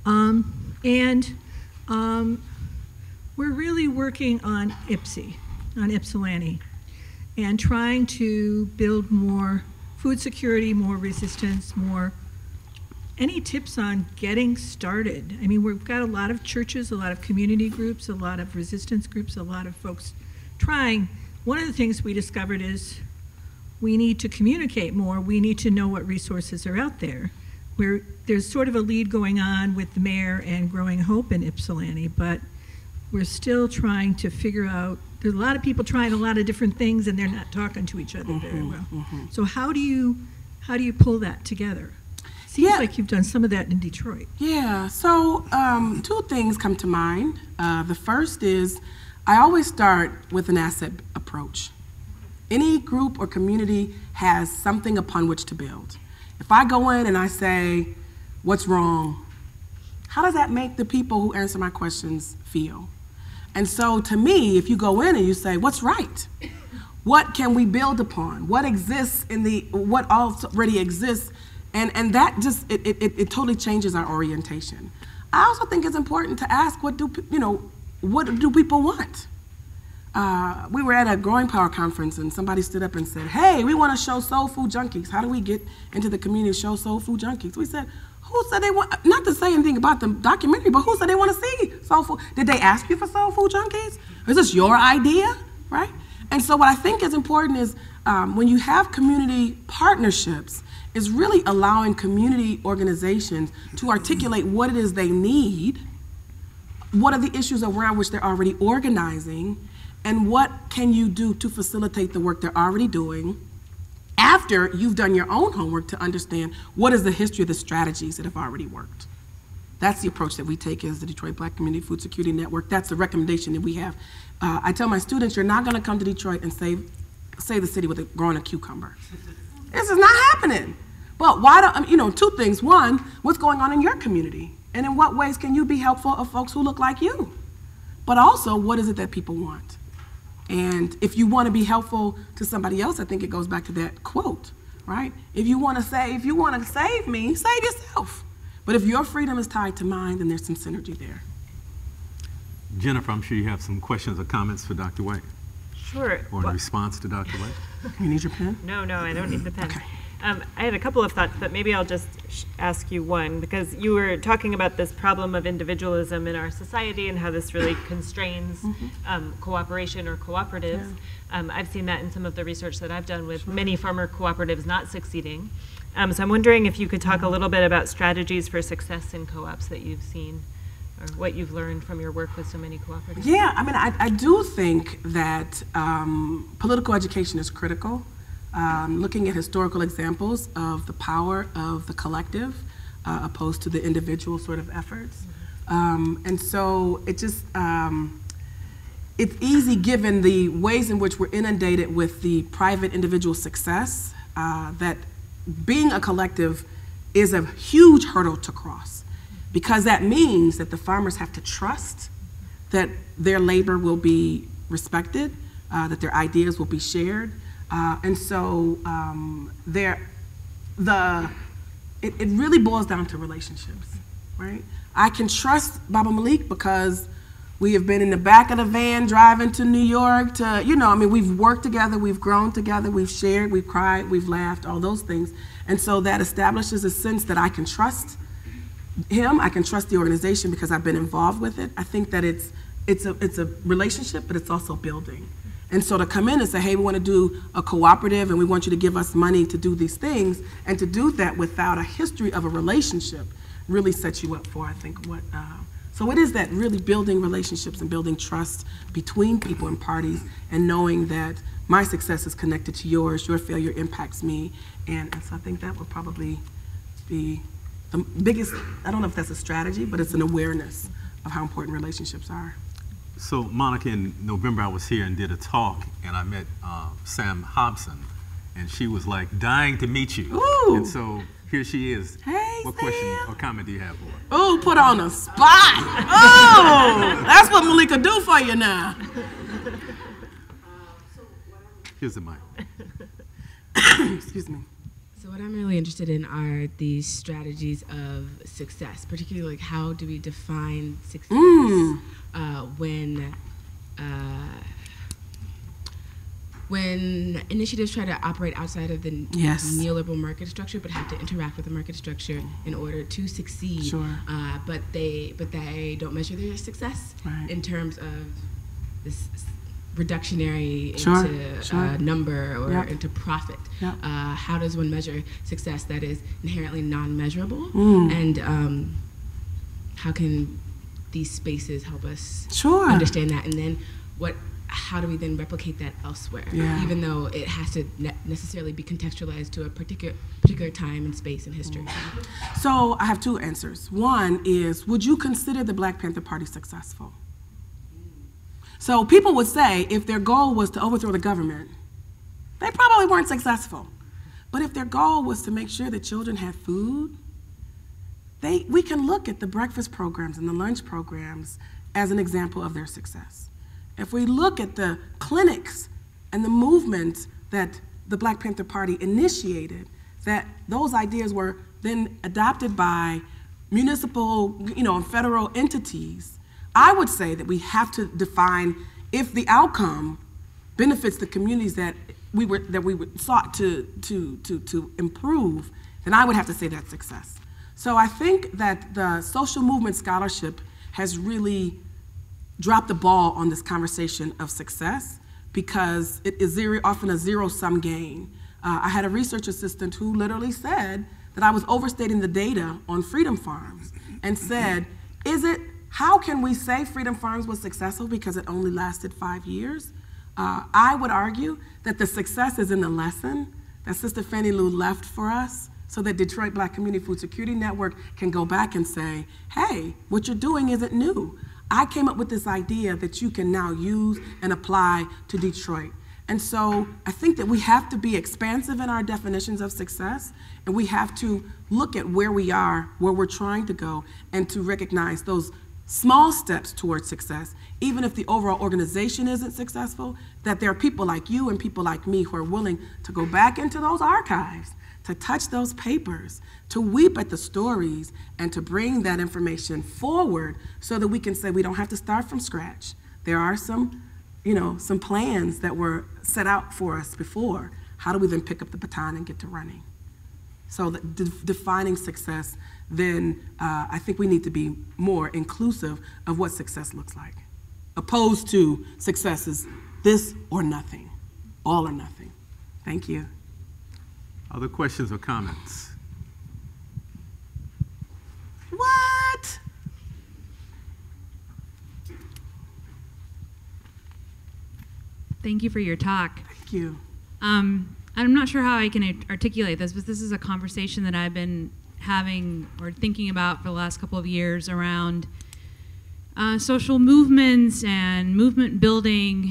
Speaker 6: We're really working on Ypsilanti, and trying to build more food security, more resistance, more. Any tips on getting started? I mean, we've got a lot of churches, a lot of community groups, a lot of resistance groups, a lot of folks trying. One of the things we discovered is we need to communicate more. We need to know what resources are out there. There's sort of a lead going on with the mayor and Growing Hope in Ypsilanti, but we're still trying to figure out, there's a lot of people trying a lot of different things and they're not talking to each other very well. So how do you pull that together? Seems like you've done some of that in Detroit.
Speaker 2: Yeah, so 2 things come to mind. The first is I always start with an asset approach. Any group or community has something upon which to build. If I go in and I say, what's wrong? How does that make the people who answer my questions feel? And so to me, if you go in and you say, what's right? What can we build upon? What exists what already exists? And that just, it totally changes our orientation. I also think it's important to ask, what do people want? We were at a Growing Power conference and somebody stood up and said, hey, we want to show soul food junkies. How do we get into the community to show soul food junkies? We said, who said they want, not to say anything about the documentary, but who said they want to see soul food? Did they ask you for soul food junkies? Is this your idea, right? And so what I think is important is when you have community partnerships, is really allowing community organizations to articulate what it is they need, what are the issues around which they're already organizing, and what can you do to facilitate the work they're already doing after you've done your own homework to understand what is the history of the strategies that have already worked. That's the approach that we take as the Detroit Black Community Food Security Network. That's the recommendation that we have. I tell my students, you're not gonna come to Detroit and save the city with growing a cucumber. This is not happening. But why don't, 2 things. One, what's going on in your community? And in what ways can you be helpful of folks who look like you? But also, what is it that people want? And if you want to be helpful to somebody else, I think it goes back to that quote, right? If you want to save me, save yourself. But if your freedom is tied to mine, then there's some synergy there.
Speaker 3: Jennifer, I'm sure you have some questions or comments for Dr. White.
Speaker 1: Sure.
Speaker 3: Or in response to Dr. White.
Speaker 2: You need your pen?
Speaker 1: No, I don't need the pen.
Speaker 2: Okay.
Speaker 1: I had a couple of thoughts, but maybe I'll just ask you one, because you were talking about this problem of individualism in our society and how this really constrains cooperation or cooperatives. Yeah. I've seen that in some of the research that I've done with many farmer cooperatives not succeeding. So I'm wondering if you could talk a little bit about strategies for success in co-ops that you've seen, or what you've learned from your work with so many cooperatives.
Speaker 2: Yeah, I mean, I do think that political education is critical. Looking at historical examples of the power of the collective opposed to the individual sort of efforts. And so it just, it's easy given the ways in which we're inundated with the private individual success that being a collective is a huge hurdle to cross, because that means that the farmers have to trust that their labor will be respected, that their ideas will be shared. And so it really boils down to relationships, right? I can trust Baba Malik because we have been in the back of the van driving to New York to, I mean, we've worked together, we've grown together, we've shared, we've cried, we've laughed, all those things. And so that establishes a sense that I can trust him, I can trust the organization because I've been involved with it. I think that it's a relationship, but it's also building. And so to come in and say, hey, we want to do a cooperative and we want you to give us money to do these things, and to do that without a history of a relationship really sets you up for, I think, what, so it is that really building relationships and building trust between people and parties, and knowing that my success is connected to yours, your failure impacts me, and so I think that would probably be the biggest, I don't know if that's a strategy, but it's an awareness of how important relationships are.
Speaker 3: So, Monica, in November I was here and did a talk, and I met Sam Hobson, and she was like dying to meet you.
Speaker 2: Ooh.
Speaker 3: And so here she is.
Speaker 2: Hey,
Speaker 3: what
Speaker 2: Sam.
Speaker 3: question or comment do you have for her?
Speaker 2: Oh, put on a spot. Oh, that's what Malika do for you now.
Speaker 3: Here's the mic.
Speaker 2: Excuse me.
Speaker 7: So what I'm really interested in are these strategies of success, particularly like how do we define success when initiatives try to operate outside of the neoliberal market structure, but have to interact with the market structure in order to succeed.
Speaker 2: Sure.
Speaker 7: But they don't measure their success in terms of this reductionary into number or into profit. How does one measure success that is inherently non-measurable? And how can these spaces help us understand that? And then how do we then replicate that elsewhere? Even though it has to necessarily be contextualized to a particular time and space and history.
Speaker 2: So I have two answers. One is, would you consider the Black Panther Party successful? So people would say if their goal was to overthrow the government, they probably weren't successful. But if their goal was to make sure that children had food, we can look at the breakfast programs and the lunch programs as an example of their success. If we look at the clinics and the movements that the Black Panther Party initiated, that those ideas were then adopted by municipal, and federal entities, I would say that we have to define if the outcome benefits the communities that we sought to improve, then I would have to say that's success. So I think that the social movement scholarship has really dropped the ball on this conversation of success, because it is often a zero-sum game. I had a research assistant who literally said that I was overstating the data on Freedom Farms, and said, how can we say Freedom Farms was successful because it only lasted 5 years? I would argue that the success is in the lesson that Sister Fannie Lou left for us, so that Detroit Black Community Food Security Network can go back and say, hey, what you're doing isn't new. I came up with this idea that you can now use and apply to Detroit. And so I think that we have to be expansive in our definitions of success, and we have to look at where we are, where we're trying to go, and to recognize those small steps towards success, even if the overall organization isn't successful, that there are people like you and people like me who are willing to go back into those archives, to touch those papers, to weep at the stories, and to bring that information forward so that we can say we don't have to start from scratch. There are some plans that were set out for us before. How do we then pick up the baton and get to running? So defining success, then I think we need to be more inclusive of what success looks like, opposed to success is this or nothing, all or nothing. Thank you.
Speaker 3: Other questions or comments?
Speaker 2: What?
Speaker 8: Thank you for your talk.
Speaker 2: Thank you.
Speaker 8: I'm not sure how I can articulate this, but this is a conversation that I've been having or thinking about for the last couple of years around social movements and movement building.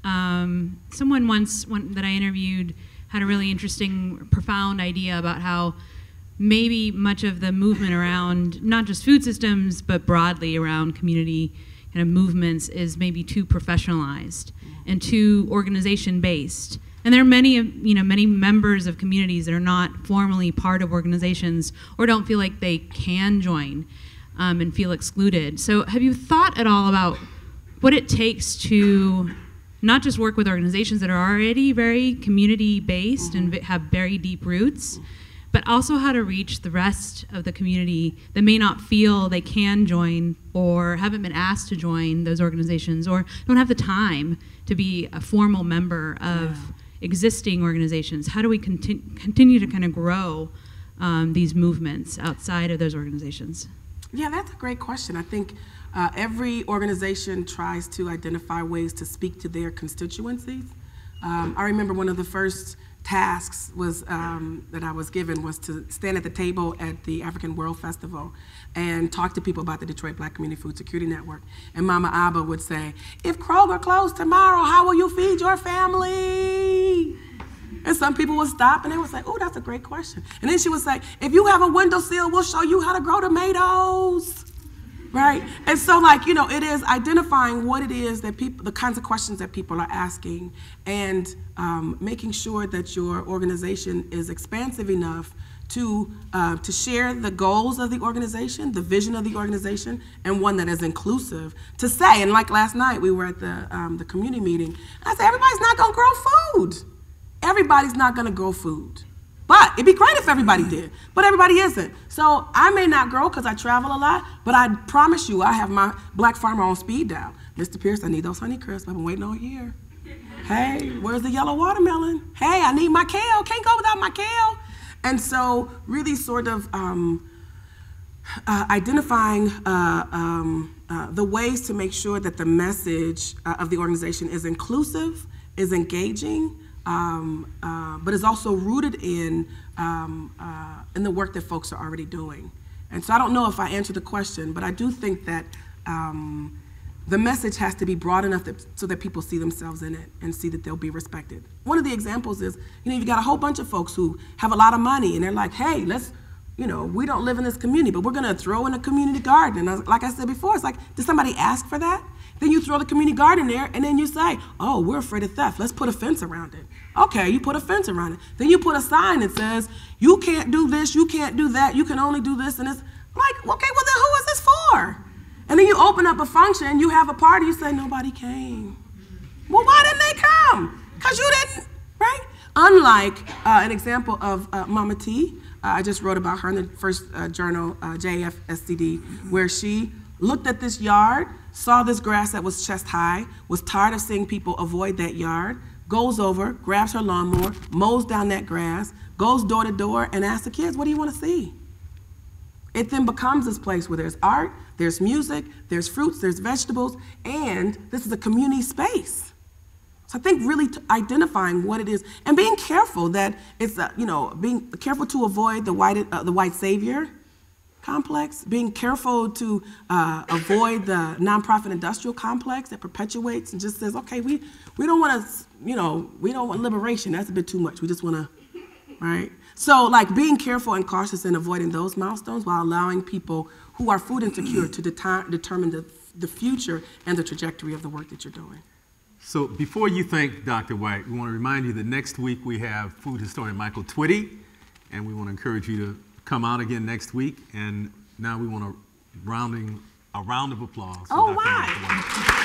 Speaker 8: Someone once that I interviewed had a really interesting, profound idea about how maybe much of the movement around not just food systems, but broadly around community kind of movements is maybe too professionalized and too organization-based. And there are many members of communities that are not formally part of organizations or don't feel like they can join and feel excluded. So have you thought at all about what it takes to not just work with organizations that are already very community-based and have very deep roots, but also how to reach the rest of the community that may not feel they can join or haven't been asked to join those organizations or don't have the time to be a formal member of existing organizations? How do we continue to kind of grow these movements outside of those organizations?
Speaker 2: Yeah, that's a great question. I think every organization tries to identify ways to speak to their constituencies. I remember one of the first tasks was that I was given was to stand at the table at the African World Festival and talk to people about the Detroit Black Community Food Security Network. And Mama Abba would say, if Kroger closed tomorrow, how will you feed your family? And some people would stop and they would say, oh, that's a great question. And then she would say, if you have a windowsill, we'll show you how to grow tomatoes. Right? And so, it is identifying what it is that the kinds of questions that people are asking, and making sure that your organization is expansive enough to share the goals of the organization, the vision of the organization, and one that is inclusive. To say, and like last night, we were at the community meeting, I said, everybody's not going to grow food. Everybody's not going to grow food. But it'd be great if everybody did, but everybody isn't. So I may not grow because I travel a lot, but I promise you I have my black farmer on speed dial. Mr. Pierce, I need those Honey Crisps. I've been waiting all year. Hey, where's the yellow watermelon? Hey, I need my kale. Can't go without my kale. And so really sort of identifying the ways to make sure that the message of the organization is inclusive, is engaging, but is also rooted in the work that folks are already doing. And so I don't know if I answered the question, but I do think that the message has to be broad enough so that people see themselves in it and see that they'll be respected. One of the examples is, you've got a whole bunch of folks who have a lot of money and they're like, hey, let's, we don't live in this community, but we're gonna throw in a community garden. And like I said before, it's like, did somebody ask for that? Then you throw the community garden there, and then you say, oh, we're afraid of theft. Let's put a fence around it. Okay, you put a fence around it. Then you put a sign that says, you can't do this, you can't do that, you can only do this, and it's like, okay, well then who is this for? And then you open up a function, you have a party, you say, nobody came. Well, why didn't they come? Because you didn't, right? Unlike an example of Mama T, I just wrote about her in the first journal, JFSCD, where she looked at this yard, saw this grass that was chest high, was tired of seeing people avoid that yard, goes over, grabs her lawnmower, mows down that grass, goes door to door, and asks the kids, what do you want to see? It then becomes this place where there's art, there's music, there's fruits, there's vegetables, and this is a community space. So I think really identifying what it is and being careful that it's, being careful to avoid the white savior. complex, being careful to avoid the nonprofit industrial complex that perpetuates and just says, okay, we don't want to, we don't want liberation. That's a bit too much. We just want to, right? So like being careful and cautious in avoiding those milestones while allowing people who are food insecure to determine the future and the trajectory of the work that you're doing.
Speaker 3: So before you thank Dr. White, we want to remind you that next week we have food historian Michael Twitty, and we want to encourage you to come out again next week. And now we want a round of applause.
Speaker 1: Oh, why?